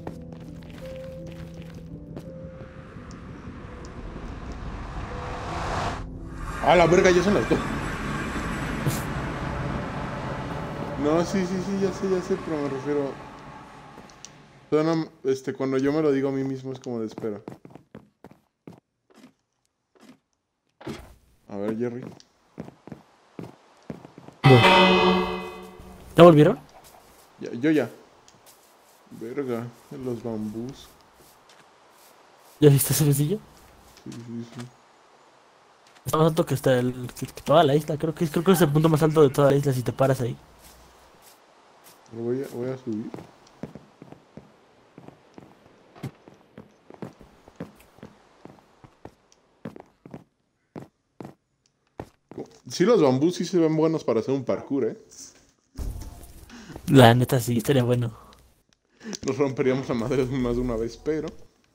Ah, la verga, ya son las 2. No, sí, ya sé, pero me refiero... Suena, cuando yo me lo digo a mí mismo es como de espera. A ver, Jerry. ¿Ya volvieron? Yo ya. Verga, los bambús. ¿Ya viste ese sencillo? Sí. Está más alto que que toda la isla. Creo que es el punto más alto de toda la isla si te paras ahí. Lo voy a subir. Sí, los bambús sí se ven buenos para hacer un parkour, La neta sí, estaría bueno. Nos romperíamos la madre más de una vez, pero...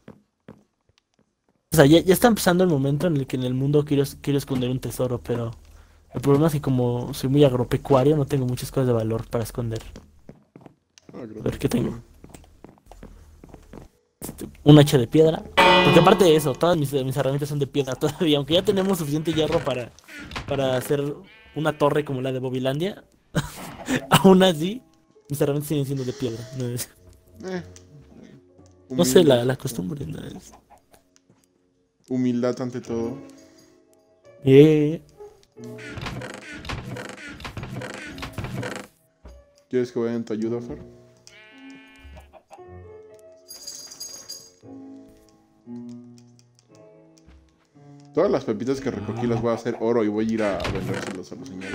O sea, ya está empezando el momento en el que en el mundo quiero esconder un tesoro, pero el problema es que como soy muy agropecuario, no tengo muchas cosas de valor para esconder. A ver qué tengo. un hacha de piedra. Porque aparte de eso, todas mis herramientas son de piedra todavía. Aunque ya tenemos suficiente hierro para hacer una torre como la de Bobilandia. Aún así, mis herramientas siguen siendo de piedra. No sé, la costumbre. No es... Humildad ante todo. ¿Quieres que vaya en tu ayuda, Fer? Todas las pepitas que recogí las voy a hacer oro y voy a ir a vendérselas a los señores.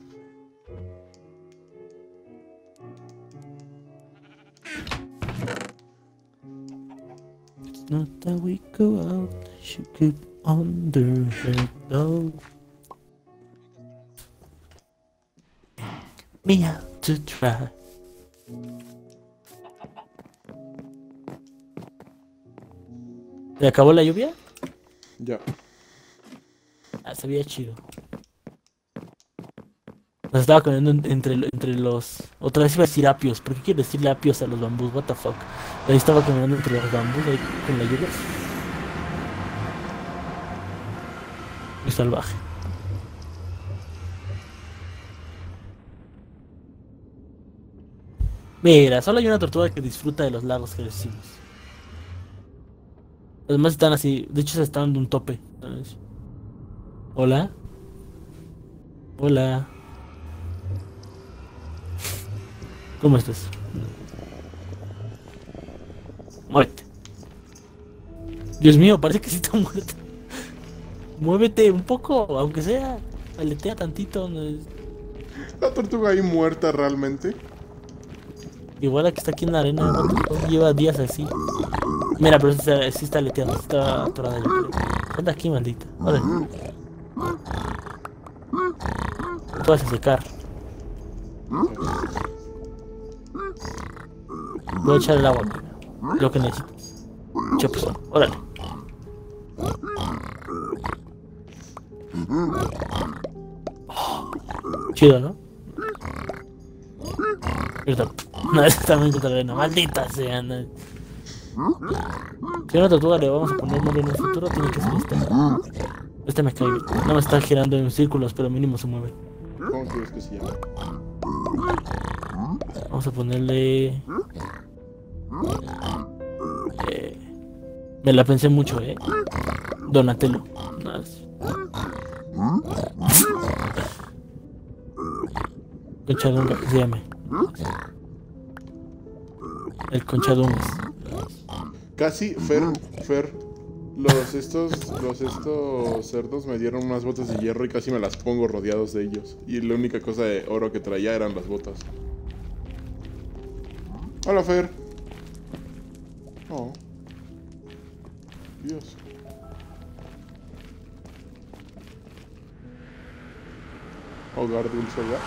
It's not that we go out, she keep under her though. Me out to try. ¿Se acabó la lluvia? Ya. Ah, se veía chido. Nos estaba comiendo entre los... Otra vez iba a decir apios. ¿Por qué quiero decirle apios a los bambús? What the fuck. Ahí estaba caminando entre los bambús ahí con la lluvia. Muy salvaje. Mira, solo hay una tortuga que disfruta de los lagos que decimos. Los demás están así, de hecho se están dando un tope. ¿Sabes? Hola. Hola. ¿Cómo estás? Muévete. Dios mío, parece que sí está muerto. Muévete un poco, aunque sea. Aletea tantito. ¿No es? La tortuga ahí muerta realmente. Igual la que está aquí en la arena, lleva días así. Mira, pero sí está aleteando, está atorada yo creo. Anda aquí, maldita. Vale. Tú vas a secar. Voy a echar el agua aquí. Lo que necesitas. Chapuzón, órale. Chido, ¿no? No, esta también contra la arena. Maldita sea, no. Si a una tortuga le vamos a poner nombre en el futuro, tiene que ser este. Este me cae bien. No me está girando en círculos, pero mínimo se mueve. ¿Cómo quieres que se llame? Vamos a ponerle... me la pensé mucho, Donatello. Conchadunga, que se llame. El Conchadungas. Casi, Fer, estos cerdos me dieron unas botas de hierro y casi me las pongo rodeados de ellos. Y la única cosa de oro que traía eran las botas. Hola, Fer. Oh. Dios. Hogar dulce hogar.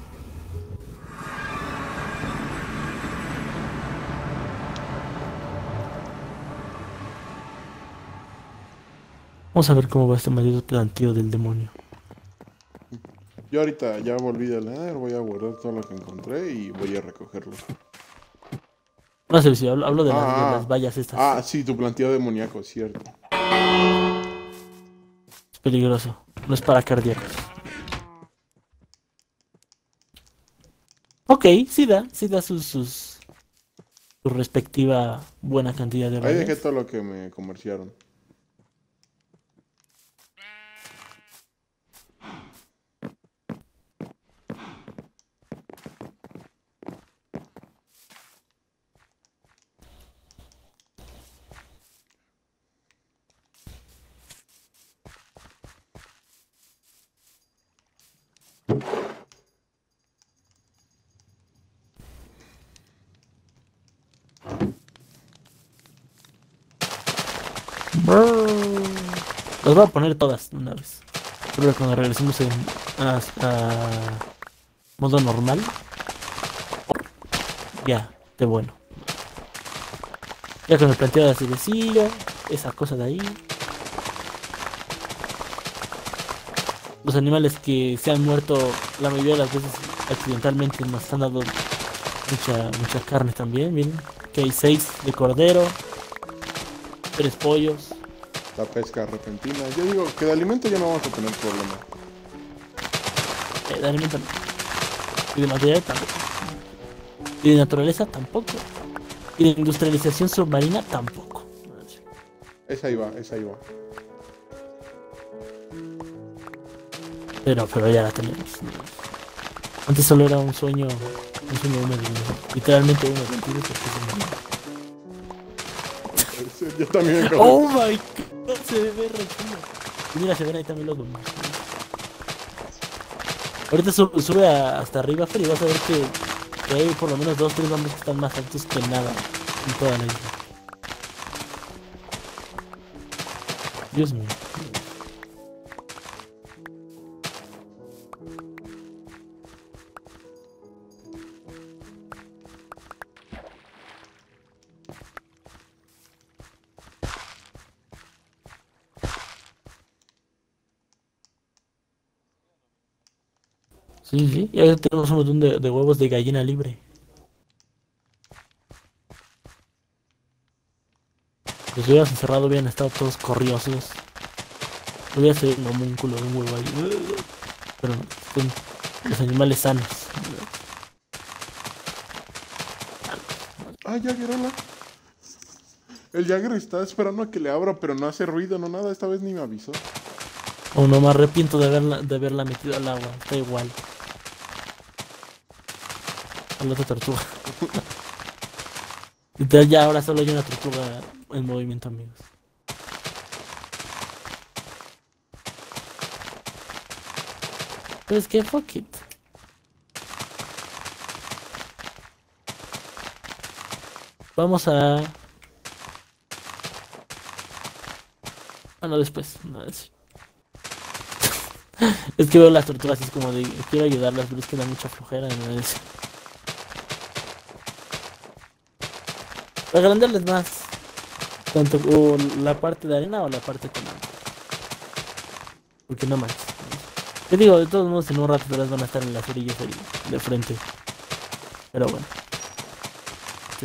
Vamos a ver cómo va este maldito plantío del demonio. Yo ahorita ya volví de leer, voy a guardar todo lo que encontré y voy a recogerlo. No sé si hablo de las vallas estas. Ah, sí, tu planteo demoníaco, cierto. Es peligroso, no es para cardíacos. Ok, sí da su respectiva buena cantidad de vallas. Ahí dejé todo lo que me comerciaron. Las voy a poner todas de una vez. Pero cuando regresemos a modo normal. Ya, de bueno. Ya con el planteo de la cirecilla, esa cosa de ahí. Los animales que se han muerto la mayoría de las veces accidentalmente nos han dado mucha carne también. Miren que hay 6 de cordero, 3 pollos. La pesca repentina. Yo digo que de alimento ya no vamos a tener problema. De alimento no. Y de material tampoco. Y de naturaleza tampoco. Y de industrialización submarina tampoco. Esa iba, esa iba. Pero ya la tenemos. Antes solo era un sueño húmedo. Literalmente húmedo. Yo también. Oh my god, se ve re chulo. Y mira, se ven ahí también los domos. Ahorita sube hasta arriba, Fer, y vas a ver que hay por lo menos 2 o 3 hombres que están más altos que nada en toda la isla. Dios mío. Sí, ya tenemos un montón de huevos de gallina libre. Los hubieras encerrado, hubieran estado todos corriosos. Hubiera sido un homúnculo de un huevo ahí. Pero no, son los animales sanos. Ah, Jagger, hola. El Jagger está esperando a que le abra, pero no hace ruido, no nada. Esta vez ni me avisó. Oh, no me arrepiento de haberla metido al agua. Está igual. A la otra tortuga. Entonces ya ahora solo hay una tortuga en movimiento, amigos. Pero es que fuck it. Vamos a... Bueno, después. No, es que veo las tortugas así como de... Quiero ayudarlas, pero es que da mucha flojera. No es... Para agrandarles más. Tanto o la parte de arena o la parte con agua. Porque no más. Te digo, de todos modos en un rato van a estar en las orillas ahí, de frente. Pero bueno. Sí.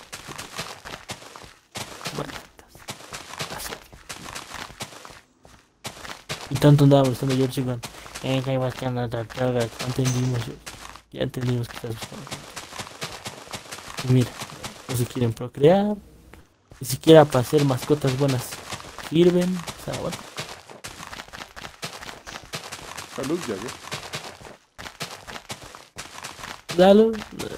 Y tanto andaba buscando George y estoy buscando tortugas. Entendimos, ya entendimos que estás buscando. Y mira, no se quieren procrear. Ni siquiera para hacer mascotas buenas sirven. O sea, bueno. Salud, Jagger. Salud.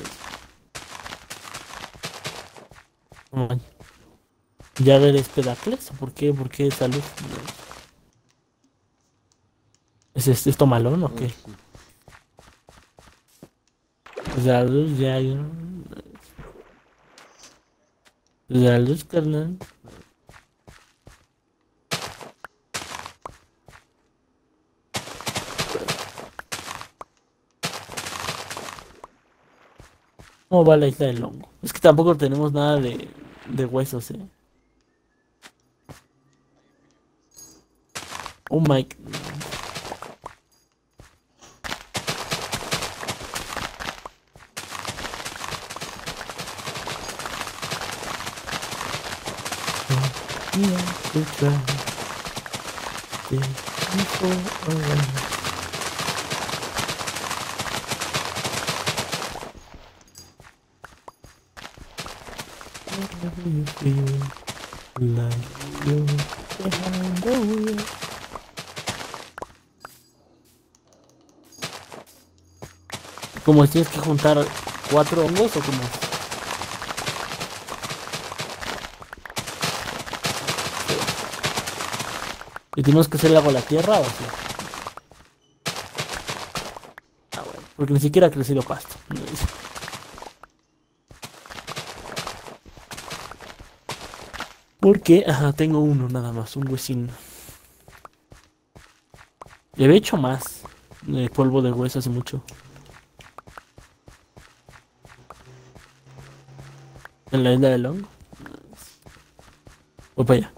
Jagger es Pedacles. ¿Por qué? ¿Por qué salud? ¿Es esto malón o qué? Salud, Jagger. Salud, carnal. ¿Cómo va la isla del hongo? Es que tampoco tenemos nada de huesos, Oh my god. ¿Cómo tienes que juntar 4 hongos o cómo? ¿Y tenemos que hacer el agua a la tierra o así? Ah, bueno, porque ni siquiera ha crecido pasto. Porque, ajá, tengo uno nada más, un huesín. Le había hecho más de polvo de hueso hace mucho. En la isla del hongo. Voy para allá.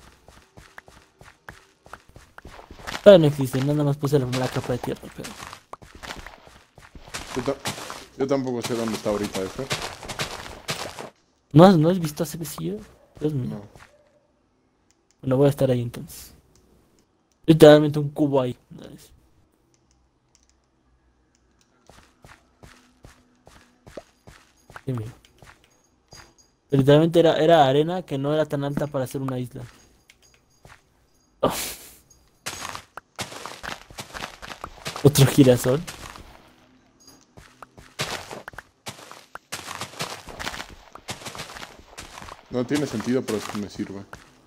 Todavía no existe, nada más puse la primera capa de tierra, pero... Yo tampoco sé dónde está ahorita eso. ¿No has visto a ese besillo? Dios mío. No. Bueno, voy a estar ahí entonces. Literalmente un cubo ahí. Nice. Sí, mío. Literalmente era arena que no era tan alta para hacer una isla. Oh, otro girasol. No tiene sentido, pero sí me sirve.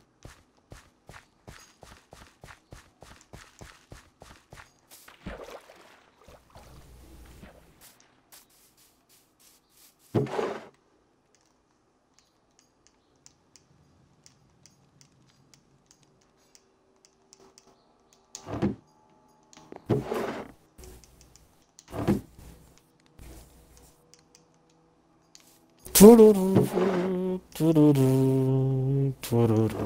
Tururú, tururú, tururú.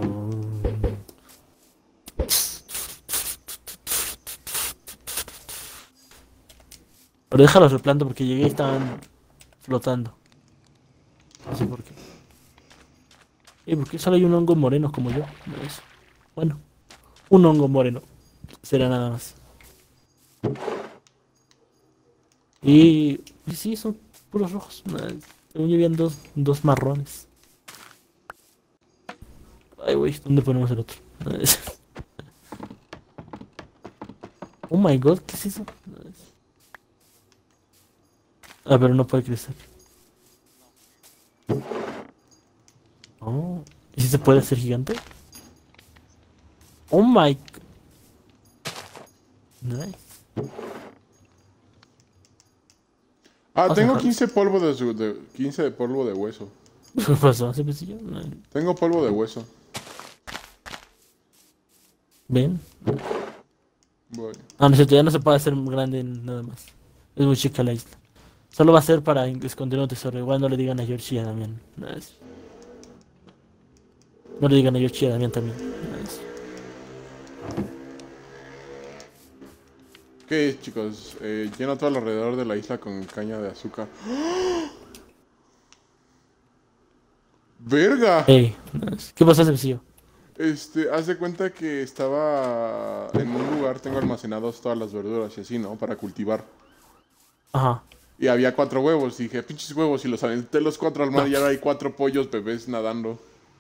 Pero déjalo replanto porque llegué y estaban flotando. No sé por qué. ¿Y por qué solo hay un hongo moreno como yo? No es- Bueno, un hongo moreno. Será nada más. Y sí, son puros rojos. Según yo habían dos marrones. Ay, güey, ¿dónde ponemos el otro? Oh my god, ¿qué es eso? Ah, pero no puede crecer. Oh, ¿y si se puede hacer gigante? Oh my. Nice. Ah, Vamos a tengo dejarlo. 15 polvo de 15 de polvo de hueso. ¿Qué pasó? ¿Hace sencillo? Tengo polvo de hueso. ¿Ven? Voy. Ah, no es cierto, ya no se puede hacer grande nada más. Es muy chica la isla. Solo va a ser para esconder un tesoro. Igual no le digan a George y a Damián. Nice. No le digan a George y a Damián también. Nice. Ok, chicos, lleno todo alrededor de la isla con caña de azúcar. ¡Verga! Ey, nice. ¿Qué pasó, sencillo? Haz de cuenta que estaba en un lugar, tengo almacenados todas las verduras y así, ¿no? Para cultivar. Ajá. Y había 4 huevos, dije, pinches huevos, y los aventé los 4 al mar y ahora hay 4 pollos bebés nadando.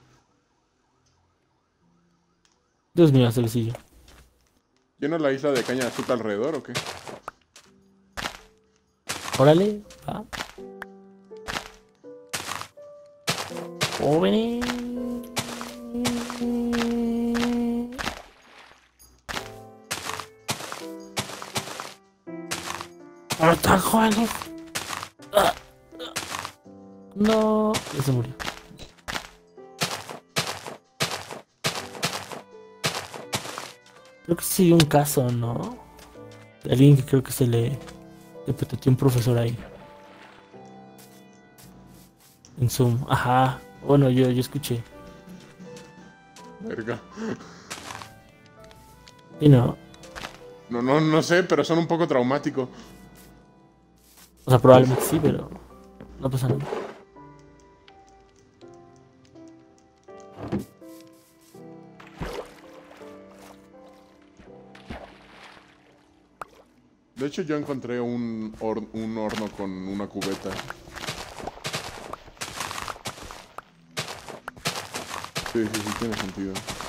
Dios mío, sencillo. ¿Lleno la isla de caña de azúcar alrededor o qué? Órale, va. Jóvenes. Ahora están jóvenes. Ah, no. Ya se murió. Creo que sí un caso, ¿no? De alguien que creo que le peteó un profesor ahí. En Zoom. Ajá. Bueno, yo escuché. Verga. Y no. No sé, pero son un poco traumáticos. O sea, probablemente sí, pero no pasa nada. De hecho, yo encontré un horno con una cubeta. Sí, tiene sentido.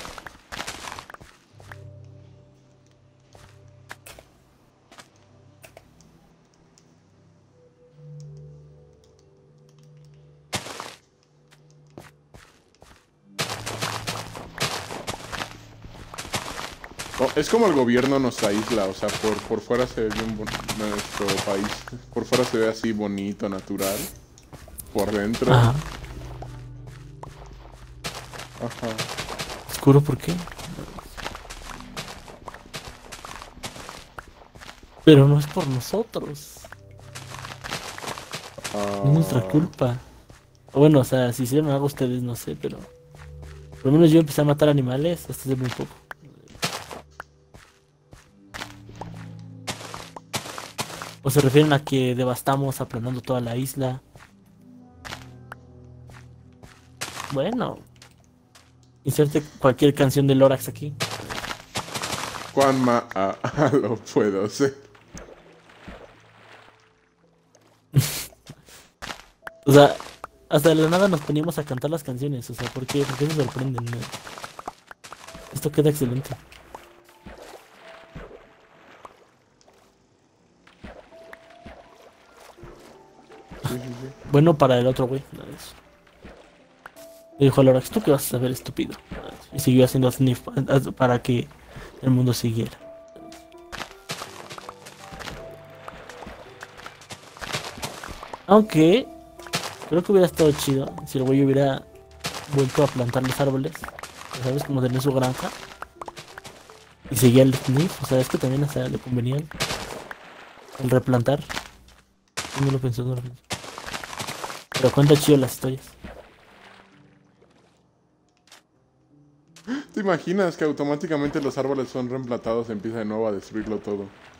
Oh, es como el gobierno nos aísla, o sea, por fuera se ve bien nuestro país. Por fuera se ve así bonito, natural. Por dentro. Ajá. Ajá. ¿Oscuro por qué? Pero no es por nosotros. No es nuestra culpa. O bueno, o sea, si hicieron algo ustedes, no sé, pero... Por lo menos yo empecé a matar animales hasta hace muy poco. ¿O se refieren a que devastamos aplanando toda la isla? Bueno. inserte cualquier canción de Lorax aquí. Cuán lo puedo ser. O sea, hasta de la nada nos poníamos a cantar las canciones. O sea, ¿por qué? ¿Por qué se sorprenden? ¿No? Esto queda excelente. Sí, sí, sí. Bueno para el otro güey. Le dijo a Lorax, ¿tú qué vas a saber, estúpido? Y siguió haciendo sniff para que el mundo siguiera. Aunque creo que hubiera estado chido si el güey hubiera vuelto a plantar los árboles, ¿sabes? Como tenía su granja. Y seguía el sniff, o sea, es que también hasta le convenía el replantar. No lo pensó, no lo pensó. Pero cuenta chido las historias. ¿Te imaginas que automáticamente los árboles son reemplazados y empieza de nuevo a destruirlo todo?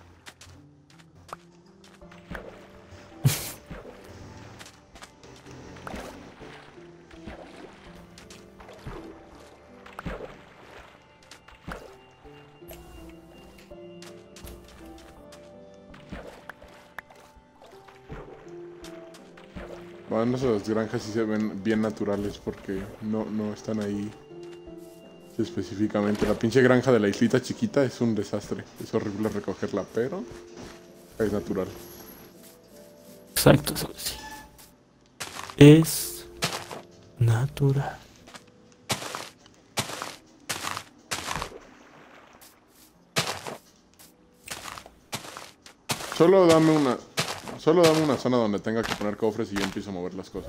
Bueno, esas granjas sí se ven bien naturales porque no están ahí específicamente. La pinche granja de la islita chiquita es un desastre. Es horrible recogerla, pero es natural. Exacto, eso sí. Es natural. Solo dame una zona donde tenga que poner cofres y yo empiezo a mover las cosas.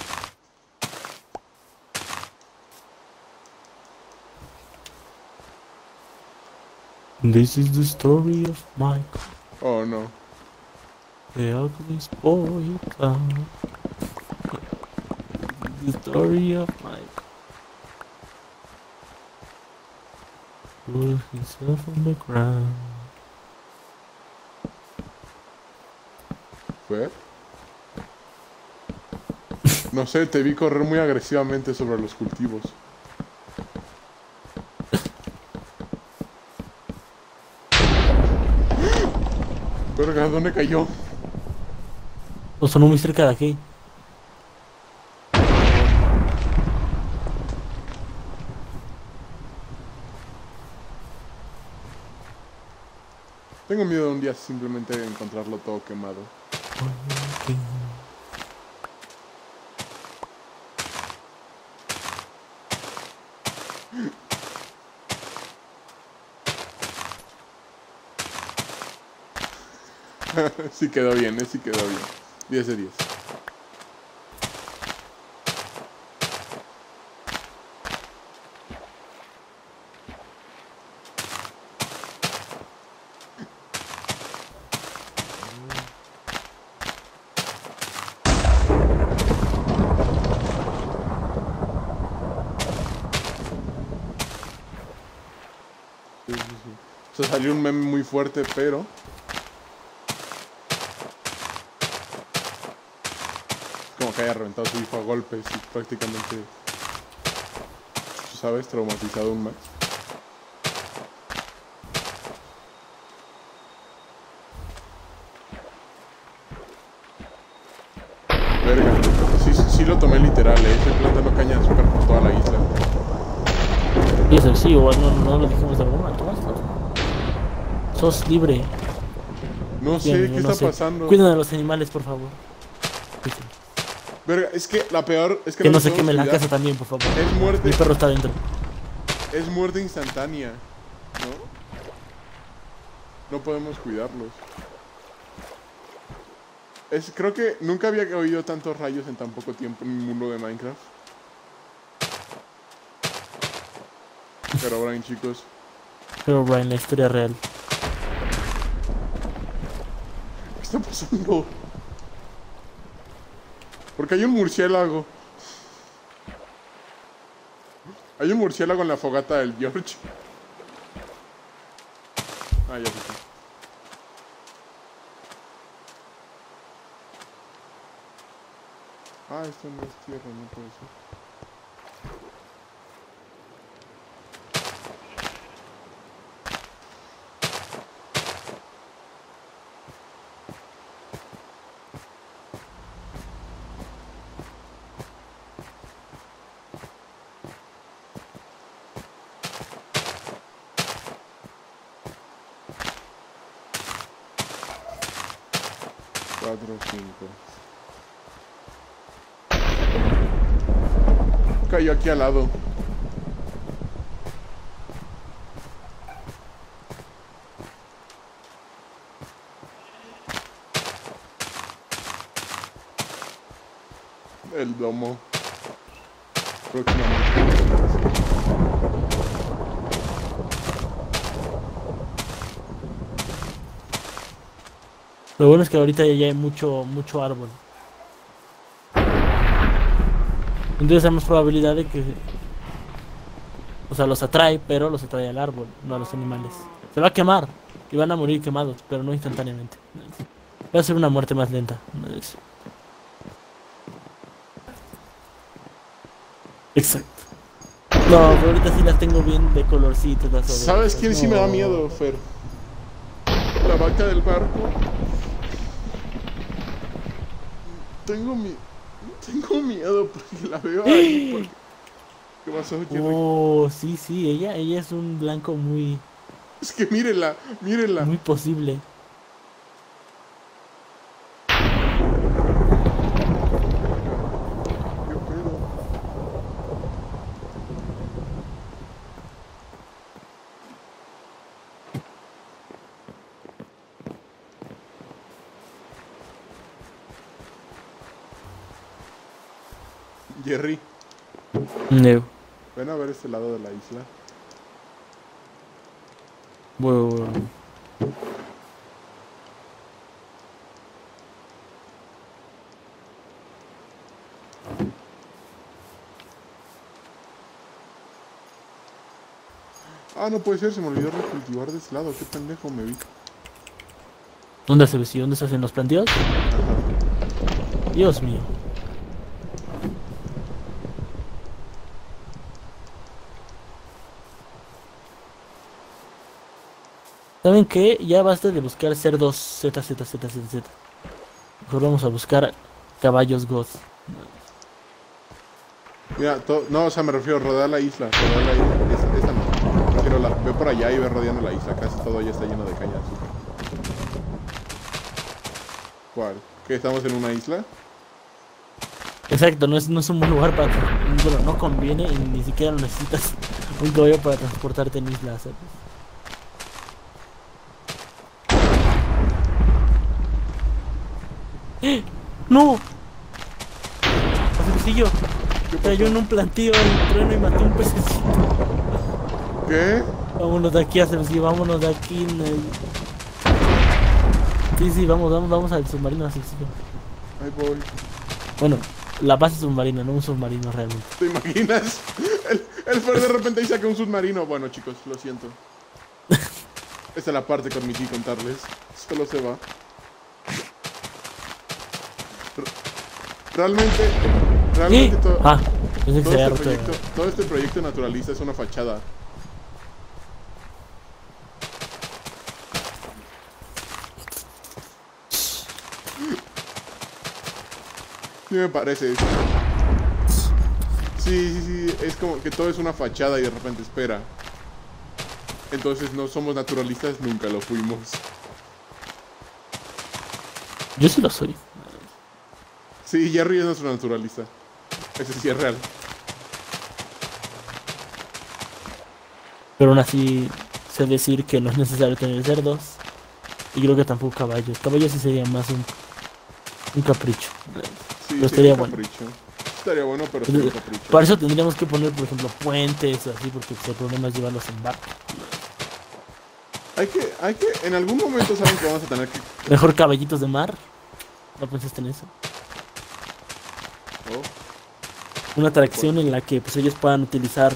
This is the story of Michael, Oh, no. the ugliest boy town. The story of Michael. Put himself on the ground. ¿Fue? No sé, te vi correr muy agresivamente sobre los cultivos. Verga, ¿dónde cayó? O sonó muy cerca de aquí. Tengo miedo de un día simplemente encontrarlo todo quemado. Sí quedó bien, sí quedó bien. 10 de 10. Sí, sí, sí. O sea, salió un meme muy fuerte, pero... como que haya reventado a su hijo a golpes y prácticamente... ¿sabes? Traumatizado aún más. Verga. Sí lo tomé literal, Estoy plantando caña de azúcar por toda la isla. Y eso sí, igual no lo dijimos de alguna manera. Sos libre. No sé Bien, qué no está sé. pasando. Cuiden a los animales, por favor. Verga, es que la peor es que Que no nos se podemos queme la cuidar. casa también, por favor. Es muerte. Mi perro está dentro. Es muerte instantánea, ¿no? No podemos cuidarlos. Creo que nunca había oído tantos rayos en tan poco tiempo en el mundo de Minecraft. Pero Brian, chicos, Pero Brian, la historia real. ¿qué está pasando? Porque hay un murciélago. Hay un murciélago en la fogata del George. Ah, ya sé. Ah, esto no es tierra, no puede ser. 4, 5. Cayó aquí al lado. El domo. Próximamente. Lo bueno es que ahorita ya hay mucho árbol. Entonces hay más probabilidad de que... O sea, los atrae, pero los atrae al árbol, no a los animales. Se va a quemar y van a morir quemados, pero no instantáneamente. Va a ser una muerte más lenta. Exacto. No, pero ahorita sí las tengo bien de colorcitos las ovejas. ¿Sabes quién sí me da miedo, Fer? La vaca del barco. Tengo miedo porque la veo ahí. ¿Qué pasó, Jerry? Oh, sí, ella es un blanco muy... Es que mírenla. Muy posible. ¿Qué pedo? Jerry, No. ven a ver este lado de la isla. Bueno. Ah, no puede ser, se me olvidó recultivar de este lado. Qué pendejo me vi. ¿Dónde se ve? ¿Dónde se hacen los planteos? Dios mío. ¿Saben qué? Ya basta de buscar cerdos Z. Mejor vamos a buscar caballos goth. Mira, no, o sea, me refiero a rodear la isla. Esa no. Me refiero ve por allá y ve rodeando la isla. Casi todo ya está lleno de caña de azúcar. ¿Cuál? ¿Que estamos en una isla? Exacto, no es un buen lugar para... Bueno, no conviene y ni siquiera lo necesitas un caballo para transportarte en islas, ¿sabes? ¡No! Pececillo. Cayó en un plantío el trueno y mató un pececito. ¿Qué? Vámonos de aquí, Pececillo, vámonos de aquí. Sí, vamos al submarino, Pececillo. Ahí voy. Bueno, la base submarina, no un submarino realmente. ¿Te imaginas? El Fer de repente ahí saca un submarino. Bueno, chicos, lo siento. Esta es la parte que omití contarles. Solo se va. Realmente todo este proyecto naturalista es una fachada. Sí me parece. Sí, es como que todo es una fachada y de repente espera. Entonces no somos naturalistas, nunca lo fuimos. Yo sí lo soy. Sí, Jerry es nuestro naturalista. Ese sí es real. Pero aún así sé decir que no es necesario tener cerdos. Y creo que tampoco caballos. Caballos sí sería más un capricho. Sí, pero estaría un capricho. Estaría bueno, pero sería un capricho. Para eso tendríamos que poner, por ejemplo, puentes o así, porque el problema es llevarlos en barco. Hay que, en algún momento saben que vamos a tener que... Mejor caballitos de mar. ¿No pensaste en eso? Oh. Una atracción en la que pues ellos puedan utilizar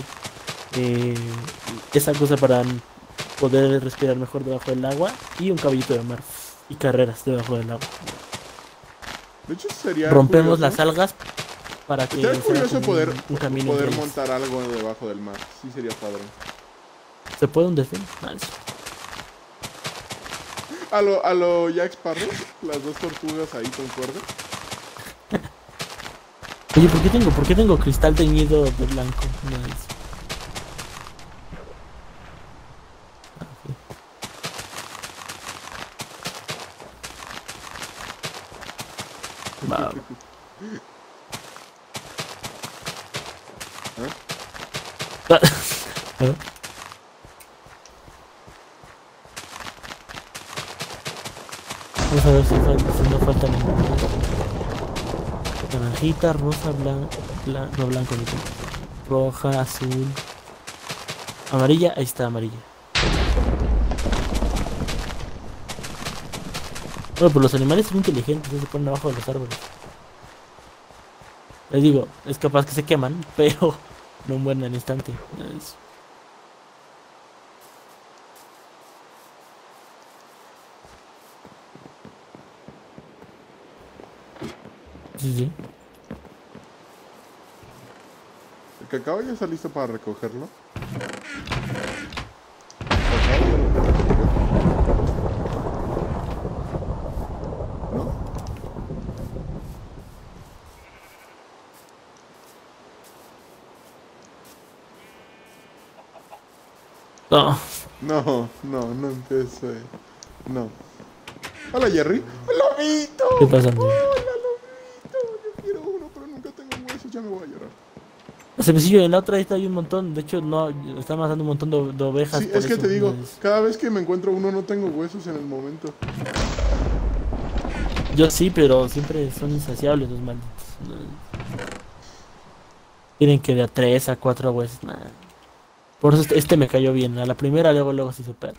esa cosa para poder respirar mejor debajo del agua. Y un caballito de mar. Y carreras debajo del agua. De hecho sería rompemos curioso. las algas para que sería curioso poder poder montar algo debajo del mar. Sí sería padre. ¿Se puede un delfín? A lo Jack Sparrow, las dos tortugas ahí con cuerda. Oye, ¿por qué tengo cristal teñido de blanco? Nice. ¿Eh? Vamos a ver si no falta ninguna. Naranjita, rosa, blanco, no blanco, no. Roja, azul. Amarilla, ahí está amarilla. Bueno, pues los animales son inteligentes, se ponen abajo de los árboles. Les digo, es capaz que se queman, pero no mueren al instante. Sí, sí. ¿El cacao ya está listo para recogerlo? No. No empecé. No. Hola, Jerry. ¡Lobito! ¿Qué pasa, amigo? ¡Hola, lobito! Yo quiero uno, pero nunca tengo huesos. Ya me voy a llorar. Cepecillo, en la otra lista hay un montón. De hecho, no, están matando un montón de ovejas. Sí, por es que eso, te digo, no es- cada vez que me encuentro uno no tengo huesos en el momento. Yo sí, pero siempre son insaciables los malditos. No es- Tienen que de a 3 a 4 huesos. Nah. Por eso este me cayó bien. A la primera, luego se hizo perro.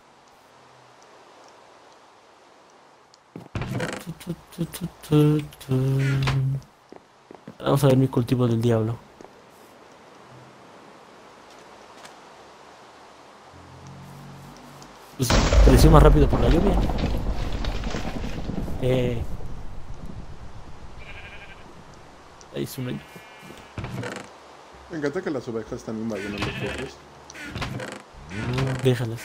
Vamos a ver mi cultivo del diablo. Pues creció más rápido por la lluvia. Ahí es una. Me encanta que las ovejas están invadiendo los pueblos. Déjalas.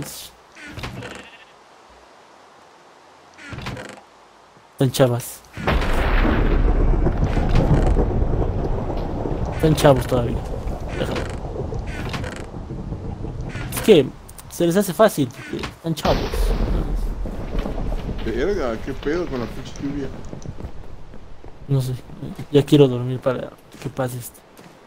Están chavas. Están chavos todavía. Déjalo. Es que se les hace fácil porque están chavos. Verga, qué pedo con la pinche lluvia. No sé. Ya quiero dormir para que pase esto.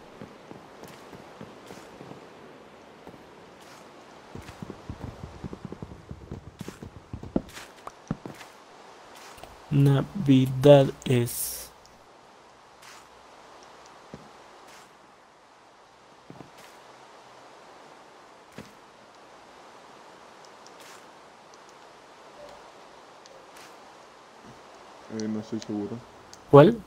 Navidad es. No estoy seguro. ¿Cuál?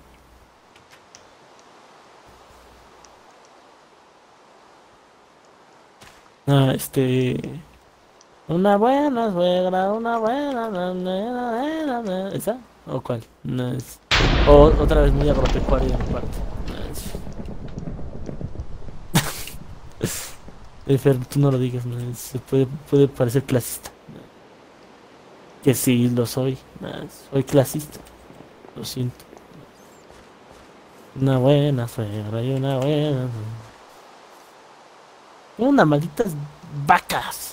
Ah, una buena suegra, una buena. ¿Esa? ¿O cuál? No es. O otra vez muy agropecuaria de mi parte. No es. Fer, tú no lo digas, no es. Se puede parecer clasista. Que sí, lo soy. No es. Soy clasista. Lo siento. Una buena suegra y una buena. Una malditas vacas.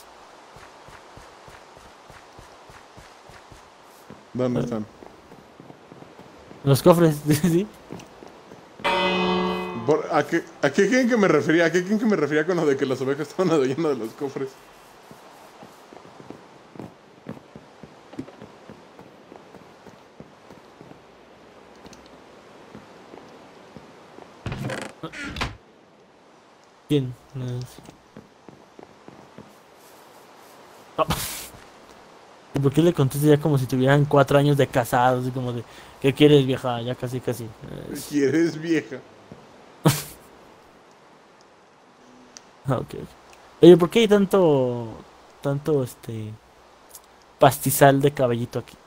¿Dónde están? Los cofres, ¿sí? ¿A qué creen que me refería? ¿A qué creen que me refería con lo de que las ovejas estaban adueñando de los cofres? ¿Quién? No es. Oh. ¿Y por qué le contestas ya como si tuvieran 4 años de casados? Y como de, ¿qué quieres, vieja? Ya casi. ¿Quieres, vieja? Ah, ok. Oye, ¿por qué hay tanto pastizal de caballito aquí?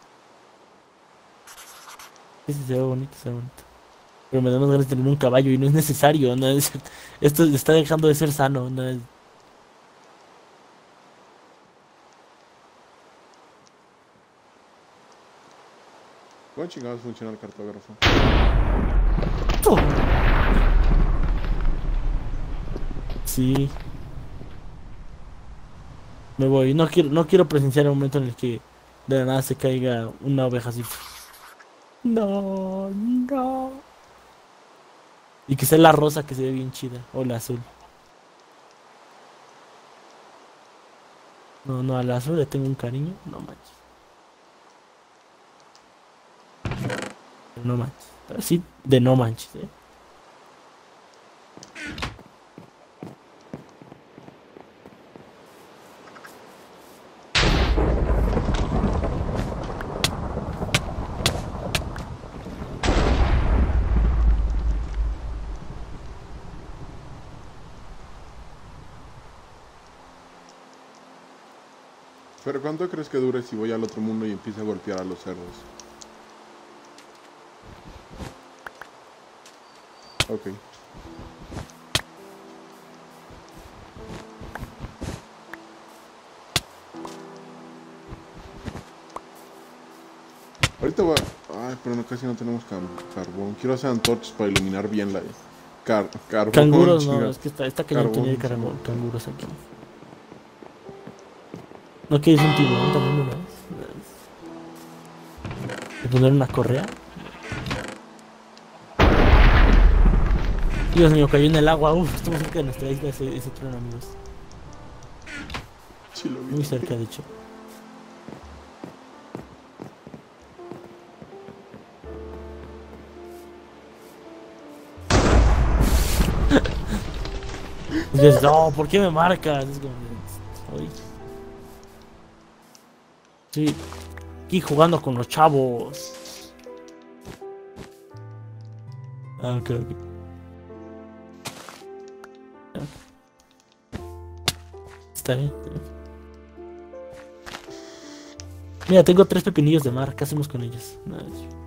Sí, sí, se ve bonito, se ve bonito. Pero me da más ganas de tener un caballo y no es necesario, ¿no? Esto está dejando de ser sano, ¿no? ¿Cómo chingados funciona el cartógrafo? ¡Oh! Sí. Me voy. No quiero presenciar el momento en el que de la nada se caiga una oveja así. No. Y que sea la rosa que se ve bien chida. O la azul. No, no, a la azul le tengo un cariño. No manches. No manches. Así de no manches, Pero ¿cuánto crees que dure si voy al otro mundo y empiezo a golpear a los cerdos? Ok. Ahorita voy a... Ay, pero no, casi no tenemos carbón. Quiero hacer antorchas para iluminar bien la... carbón. Canguros no, chinga. es que está cañón Carbón, tener sí. canguros aquí. ¿No quieres un tiburón también una vez? ¿De poner una correa? Dios mío, cayó en el agua. Uf, estamos cerca de nuestra isla ese tren, amigos. Sí, lo vi. Muy cerca, de hecho. Y dices, no, ¿por qué me marcas? Es como, "Ay". Sí, aquí jugando con los chavos. Ah, ok, ok. Está bien, está bien. Mira, tengo 3 pepinillos de mar. ¿Qué hacemos con ellos? Nada.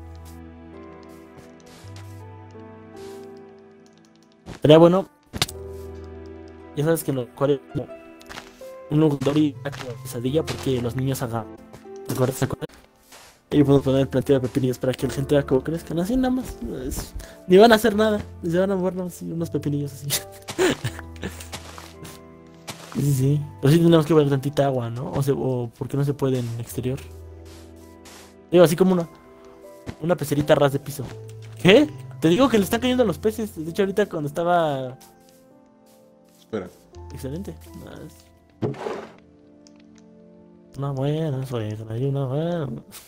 Sería bueno. Ya sabes que en los acuarios como un lugar y una pesadilla porque los niños hagan. ¿Te acuerdas? ¿Te acuerdas? Y podemos poner plantilla de pepinillos para que la gente vea cómo crezcan. Así nada más. Ni van a hacer nada. Se van a mover unos pepinillos así. Sí, sí. Pero sí tenemos que ver tantita agua, ¿no? O porque no se puede en el exterior. Digo, así como una pecerita a ras de piso. ¿Qué? Te digo que le están cayendo los peces. De hecho, ahorita cuando estaba... Espera. Excelente. Una buena suegra y una buena...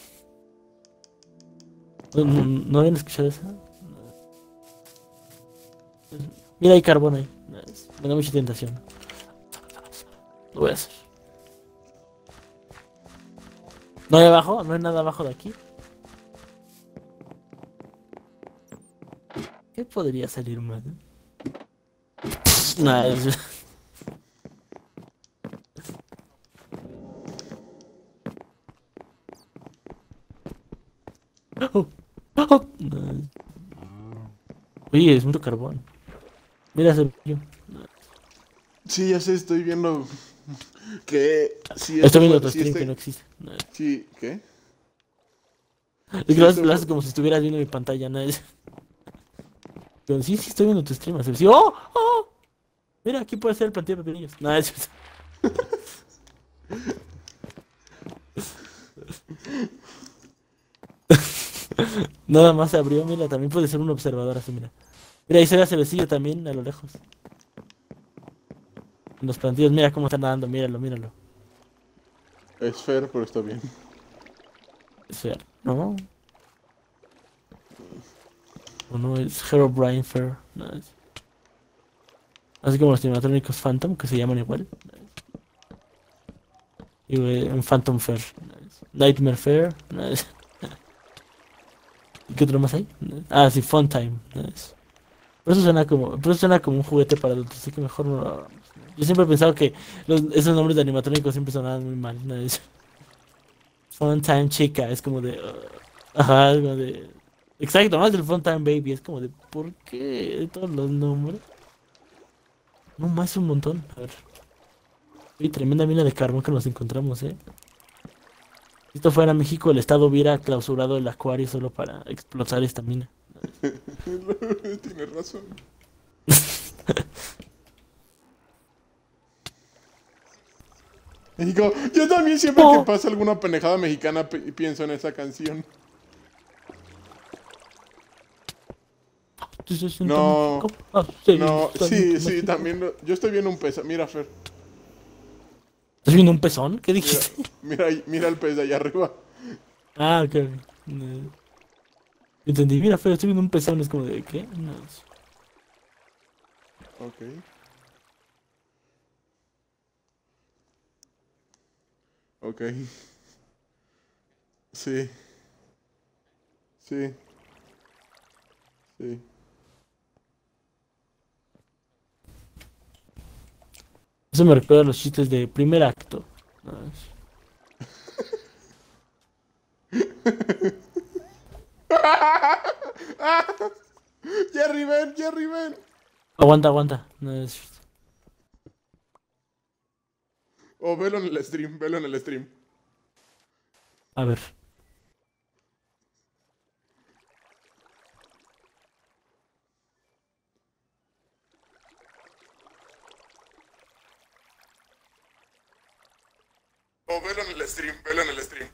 ¿No habían escuchado eso? Mira, hay carbón ahí. Me da mucha tentación. Lo voy a hacer. ¿No hay abajo? ¿No hay nada abajo de aquí? ¿Qué podría salir mal? Nada, Oye, es mucho carbón. Mira ese vídeo. Sí, ya sé, estoy viendo que... Si Estoy viendo fue- otro si stream este- que no existe. Sí, ¿qué? Es que Si lo este haces fue- como si estuvieras viendo mi pantalla, ¿no? Pero sí, sí estoy viendo tu stream. Así, sí, ¡oh! ¡Oh! Mira, aquí puede ser el plantilla de pepinillos. No, es... Nada más se abrió, mira, también puede ser un observador así, mira. Mira, ahí se ve a Cebecillo también, a lo lejos. En los plantillos, mira cómo está nadando, míralo, míralo. Es fair, pero está bien. Es Fair, ¿no? O no, es Herobrine Fair. No, así como los animatrónicos Phantom, que se llaman igual. Y en Phantom Fair. Nightmare Fair. ¿Y qué otro más hay? Ah, sí, Fun Time. Pero eso suena como un juguete para adultos, así que mejor no. Yo siempre he pensado que esos nombres de animatrónicos siempre sonaban muy mal. Fun Time Chica, es como de... ajá, es como de... Exacto, más del Fun Time Baby, es como de... ¿Por qué todos los nombres? No, más un montón. A ver. Uy, tremenda mina de carbón que nos encontramos, Si esto fuera México, el Estado hubiera clausurado el acuario solo para explotar esta mina. Tienes razón. México, yo también siempre que pasa alguna pendejada mexicana pienso en esa canción. No. Ah, sí, No, soy sí, muy sí, mágico. también. Yo estoy viendo un pez. Mira, Fer. ¿Estás viendo un pezón? ¿Qué Mira, dijiste? mira el pez de allá arriba. Ah, ok. No, entendí, mira, Fer, estoy viendo un pezón, es como de, ¿qué? No, Ok. Ok. Sí, sí, sí. eso me recuerda a los chistes de primer acto. No, Jerry, ven, Jerry, ven. aguanta, aguanta. No, O velo en el stream, velo en el stream. a ver. O velo en el stream, velo en el stream.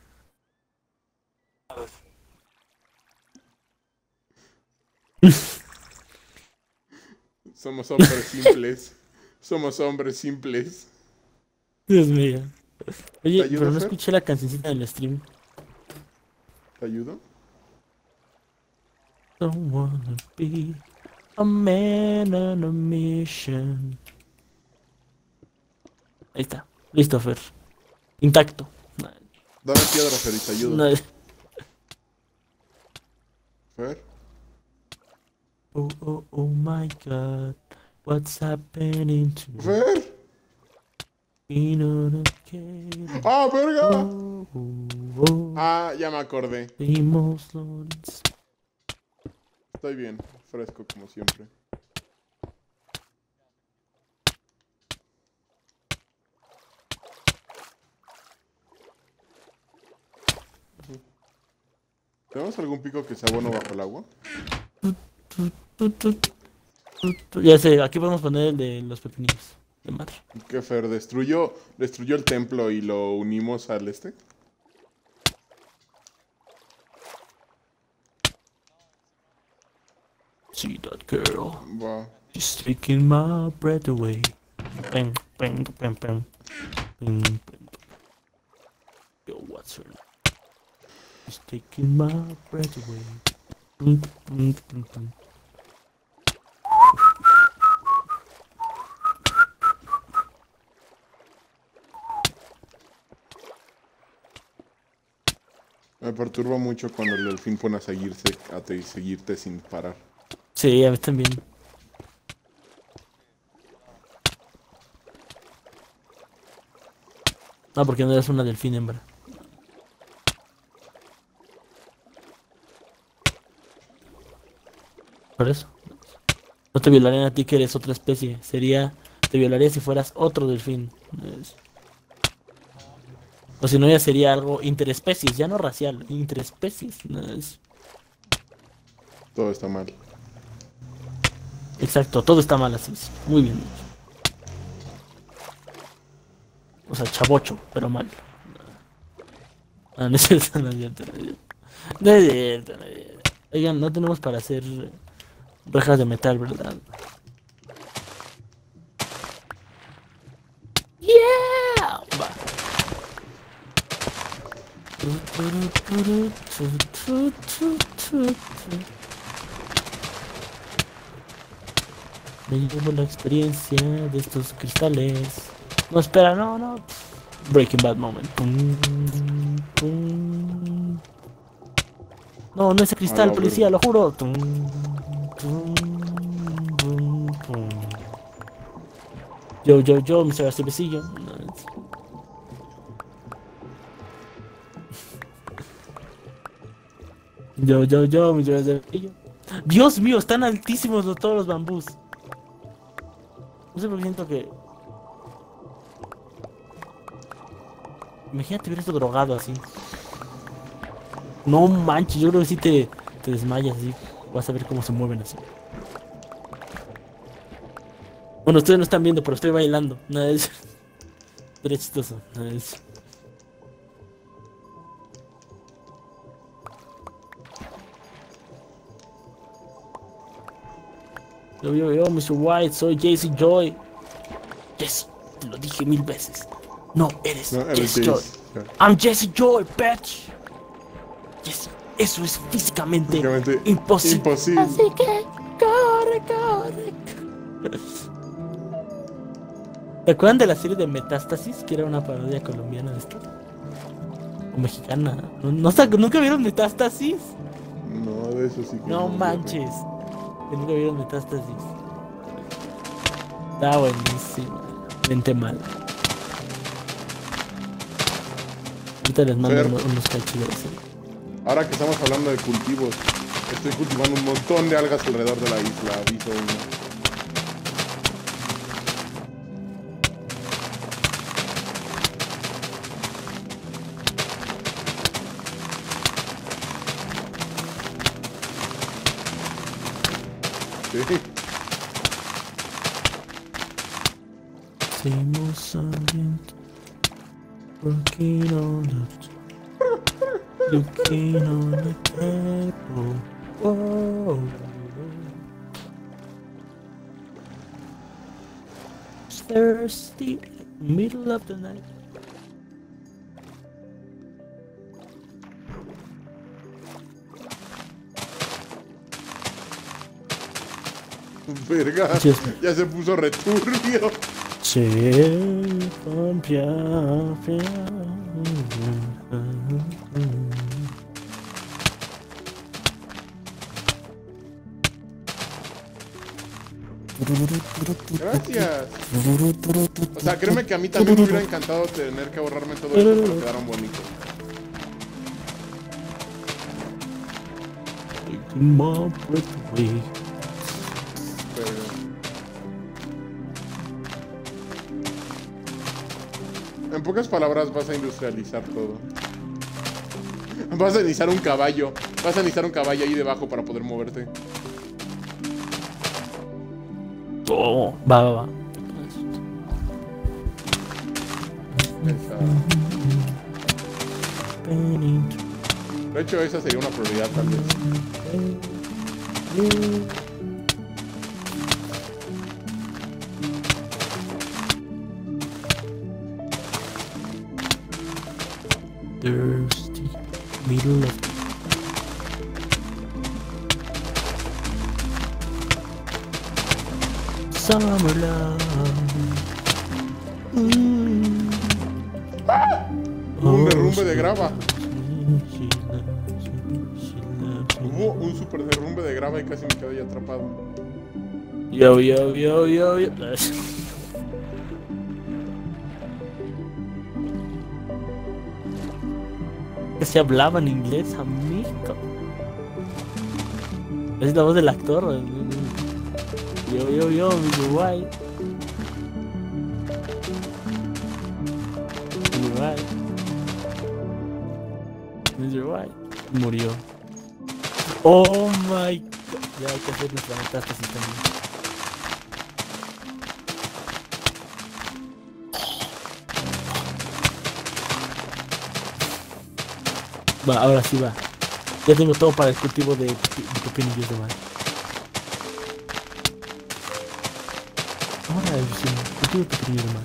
Somos hombres simples. Somos hombres simples. Dios mío. ¿Te Oye, ayudo, pero no Fer? escuché la cancioncita del stream. ¿Te ayudo? Don't wanna be a man on a mission. Ahí está. Listo, Fer. Intacto. No, Dame piedra, Fer, y te ayudo. no, Fer. oh, oh, oh my God. What's happening to me? Fer. Being on a cable. ¡Ah, verga! Oh, oh, oh. Ah, ya me acordé. Famous Lawrence. Estoy bien, fresco como siempre. ¿Tenemos algún pico que sea bueno bajo el agua? Ya sé, aquí podemos poner el de los pepinillos de mar. ¿Qué, Fer? ¿Destruyó el templo y lo unimos al este? See that girl. Va. She's taking my breath away. Bang, bang, bang, bang. Bang, bang. Yo, what's her name? She's taking my breath away. Bum, bum, bum, bum. Me perturba mucho cuando el delfín pone a seguirte sin parar. Sí, a mí también. No, porque no eres una delfín hembra. Por eso. No te violarían a ti que eres otra especie. Te violaría si fueras otro delfín. Es- O si no, ya sería algo interespecies, ya no racial, interespecies. No es- Todo está mal. Exacto, todo está mal así. Muy bien. O sea, chavocho, pero mal. Ah, no es cierto, no es cierto, no es cierto. No es cierto, no es cierto. Oigan, no tenemos para hacer rejas de metal, ¿verdad? ¡Yeah! Va. Me llevo la experiencia de estos cristales. No, espera, no, no. Breaking Bad moment. Pum, pum. No, no ese A cristal, la policía, verga. lo juro. Tum, tum, tum, tum. Yo, Mr. Cervecillo. No, yo, Mr. Cervecillo. Dios mío, están altísimos todos los bambús. No sé por qué siento que. Imagínate ver esto drogado así. No manches, yo creo que sí te desmayas así. Vas a ver cómo se mueven así. Bueno, ustedes no están viendo, pero estoy bailando. Nada es. Pero es chistoso. Nada es. Yo, Mr. White, soy Jesse Joy. Jesse, te lo dije 1000 veces. No, eres Jesse Joy. I'm Jesse Joy, bitch. Jesse, eso es físicamente imposible. Así que corre. ¿Te acuerdan de la serie de Metástasis? Que era una parodia colombiana de esto. O mexicana. ¿Nunca vieron Metástasis? No, de eso sí que no manches. Que nunca vieron Metástasis. Está buenísima. Mente mal. Ahorita les mando unos cachitos. Ahora que estamos hablando de cultivos, estoy cultivando un montón de algas alrededor de la isla. Aviso uno. Hacemos ambiente. Working on it. Looking on the table. Whoa. Thirsty, middle of the night. Verga, ya se puso returbio. Gracias. O sea, créeme que a mí también me hubiera encantado tener que ahorrarme todo esto, pero quedaron bonitos. En pocas palabras vas a industrializar todo. Vas a necesitar un caballo. Vas a necesitar un caballo ahí debajo para poder moverte. Oh, va. De hecho, esa sería una prioridad tal vez. Thirsty, middle of summer love. Un derrumbe de grava. Hubo un super derrumbe de grava y casi me quedé atrapado. Yo. Que se hablaba en inglés, amigo. Es la voz del actor. Yo, Mr. White. Mr. White. Murió. Oh my god. Ya hay que hacer nuestra metástasis también. Va, ahora sí va. Ya tengo todo para el cultivo de pepinillos de mar. Ahora sí, cultivo de pepinillos de mar.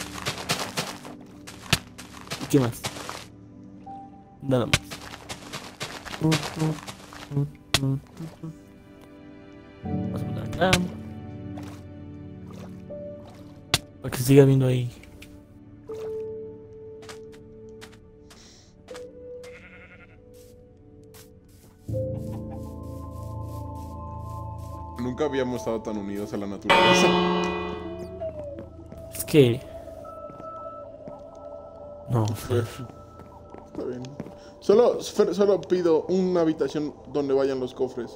¿Y qué más? Nada más. Vamos a poner acá. Para que se siga viendo ahí. Nunca habíamos estado tan unidos a la naturaleza. Es que... No, Fer. Está bien. Solo pido una habitación donde vayan los cofres.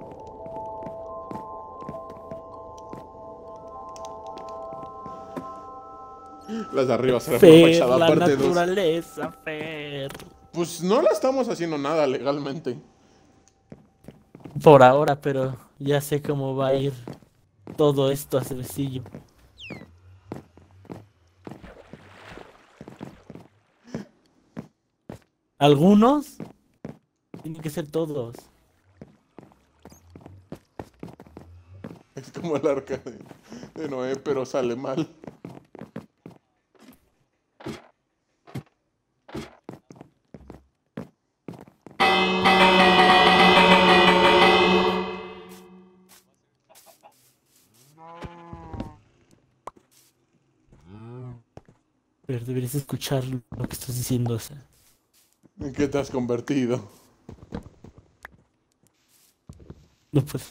Las de arriba serán una fachada la parte 2. naturaleza, Fer. Pues no la estamos haciendo nada legalmente. Por ahora, pero ya sé cómo va a ir todo esto a Cervecillo. Algunos tienen que ser todos. Es como el arca de Noé, pero sale mal. Pero deberías escuchar lo que estás diciendo, o sea. ¿En qué te has convertido? No puedes.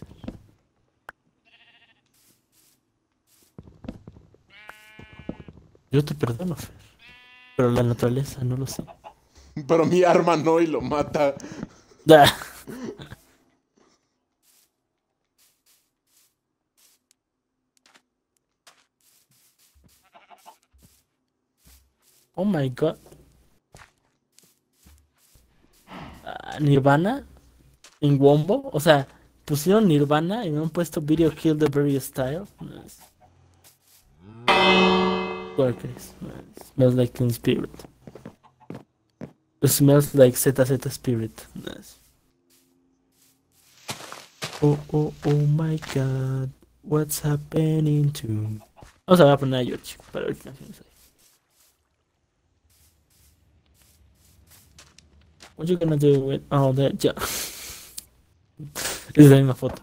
Yo te perdono, Fer. Pero la naturaleza, no lo sé. Pero mi arma no y lo mata. Ah. Oh my god. Nirvana en Wombo. O sea, pusieron Nirvana y me han puesto Video Kill the Very Style. Nice. Workers. Nice. Smells like Teen Spirit. It smells like ZZ Spirit. Nice. Oh, oh, oh my god. What's happening to me? Vamos a poner a George para ver qué canciones hay. What you gonna do with all that? Ya. Es la misma foto.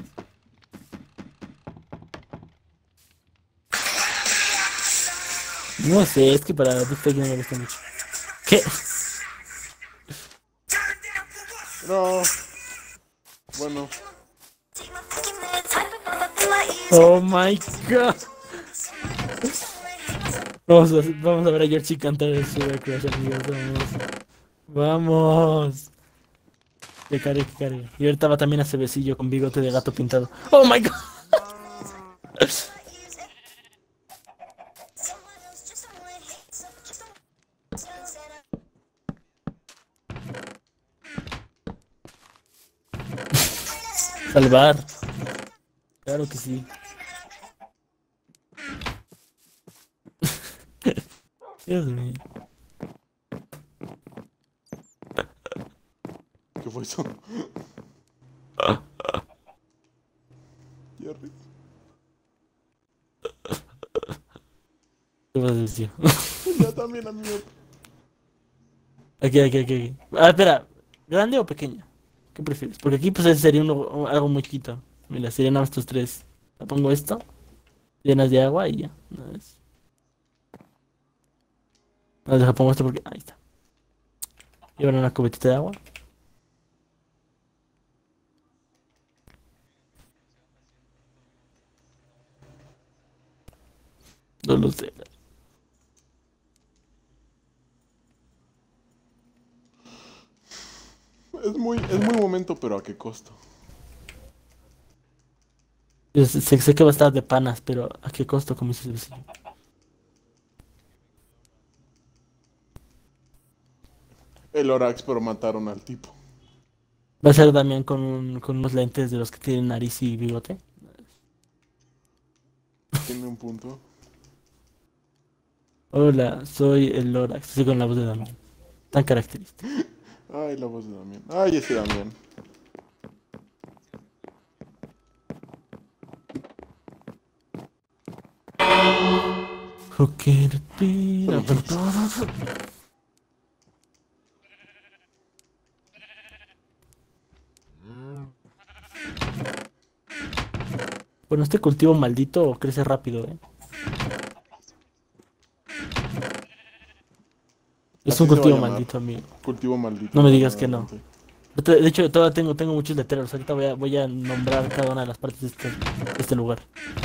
No sé, es que para TikTok no me gusta mucho. ¿Qué? No. Bueno. Oh my god. Vamos a ver a Georgie cantar el Sugar Crush, amigos. Vamos. Que cargue, que cargue. Y ahorita va también a ese besillo con bigote de gato pintado. Oh my god. Salvar. Claro que sí. Dios mío. ¿Qué fue eso? Jerry. ¿Qué vas a decir? Yo también, amigo. Aquí. Ah, espera. ¿Grande o pequeña? ¿Qué prefieres? Porque aquí pues sería algo muy chiquito. Mira, serían nada más estos tres. Le pongo esto. Llenas de agua y ya. No es. No, deja pongo esto porque. Ahí está. Y ahora una cubetita de agua. No lo sé. Es muy momento, pero ¿a qué costo? Yo sé que va a estar de panas, pero ¿a qué costo? Como dices el vecino. El Orax, pero mataron al tipo. Va a ser también con unos lentes de los que tienen nariz y bigote. Tiene un punto. Hola, soy el Lorax. Estoy con la voz de Damián. Tan característica. Ay, la voz de Damián. Ay, ese Damián. Who can it be? Bueno, este cultivo maldito crece rápido, ¿eh? Es Así un se va a cultivo llamar. maldito, amigo. Cultivo maldito. No me digas que no. De hecho, todavía tengo muchos letreros. Ahorita voy a nombrar cada una de las partes de este lugar.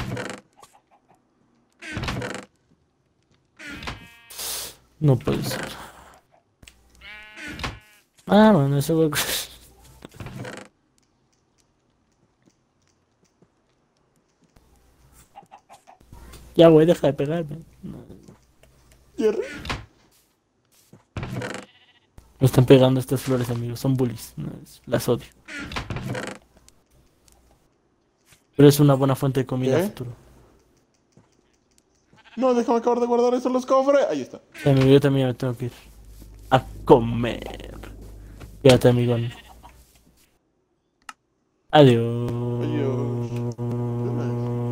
No puede ser. Ah, bueno, eso fue... Ya, güey, deja de pegarme. No. Jerry. Me están pegando estas flores, amigos. Son bullies. No, las odio. Pero es una buena fuente de comida a ¿Qué? futuro. No, déjame acabar de guardar eso en los cofres. Ahí está. Sí, amigo, yo también me tengo que ir a comer. Quédate, amigón. Adiós. Adiós.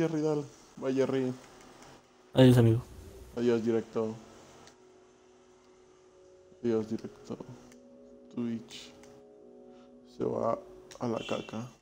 Jerry, dale. Bye, Jerry. Adiós, amigo. Adiós, directo. Adiós, directo. Twitch se va a la caca.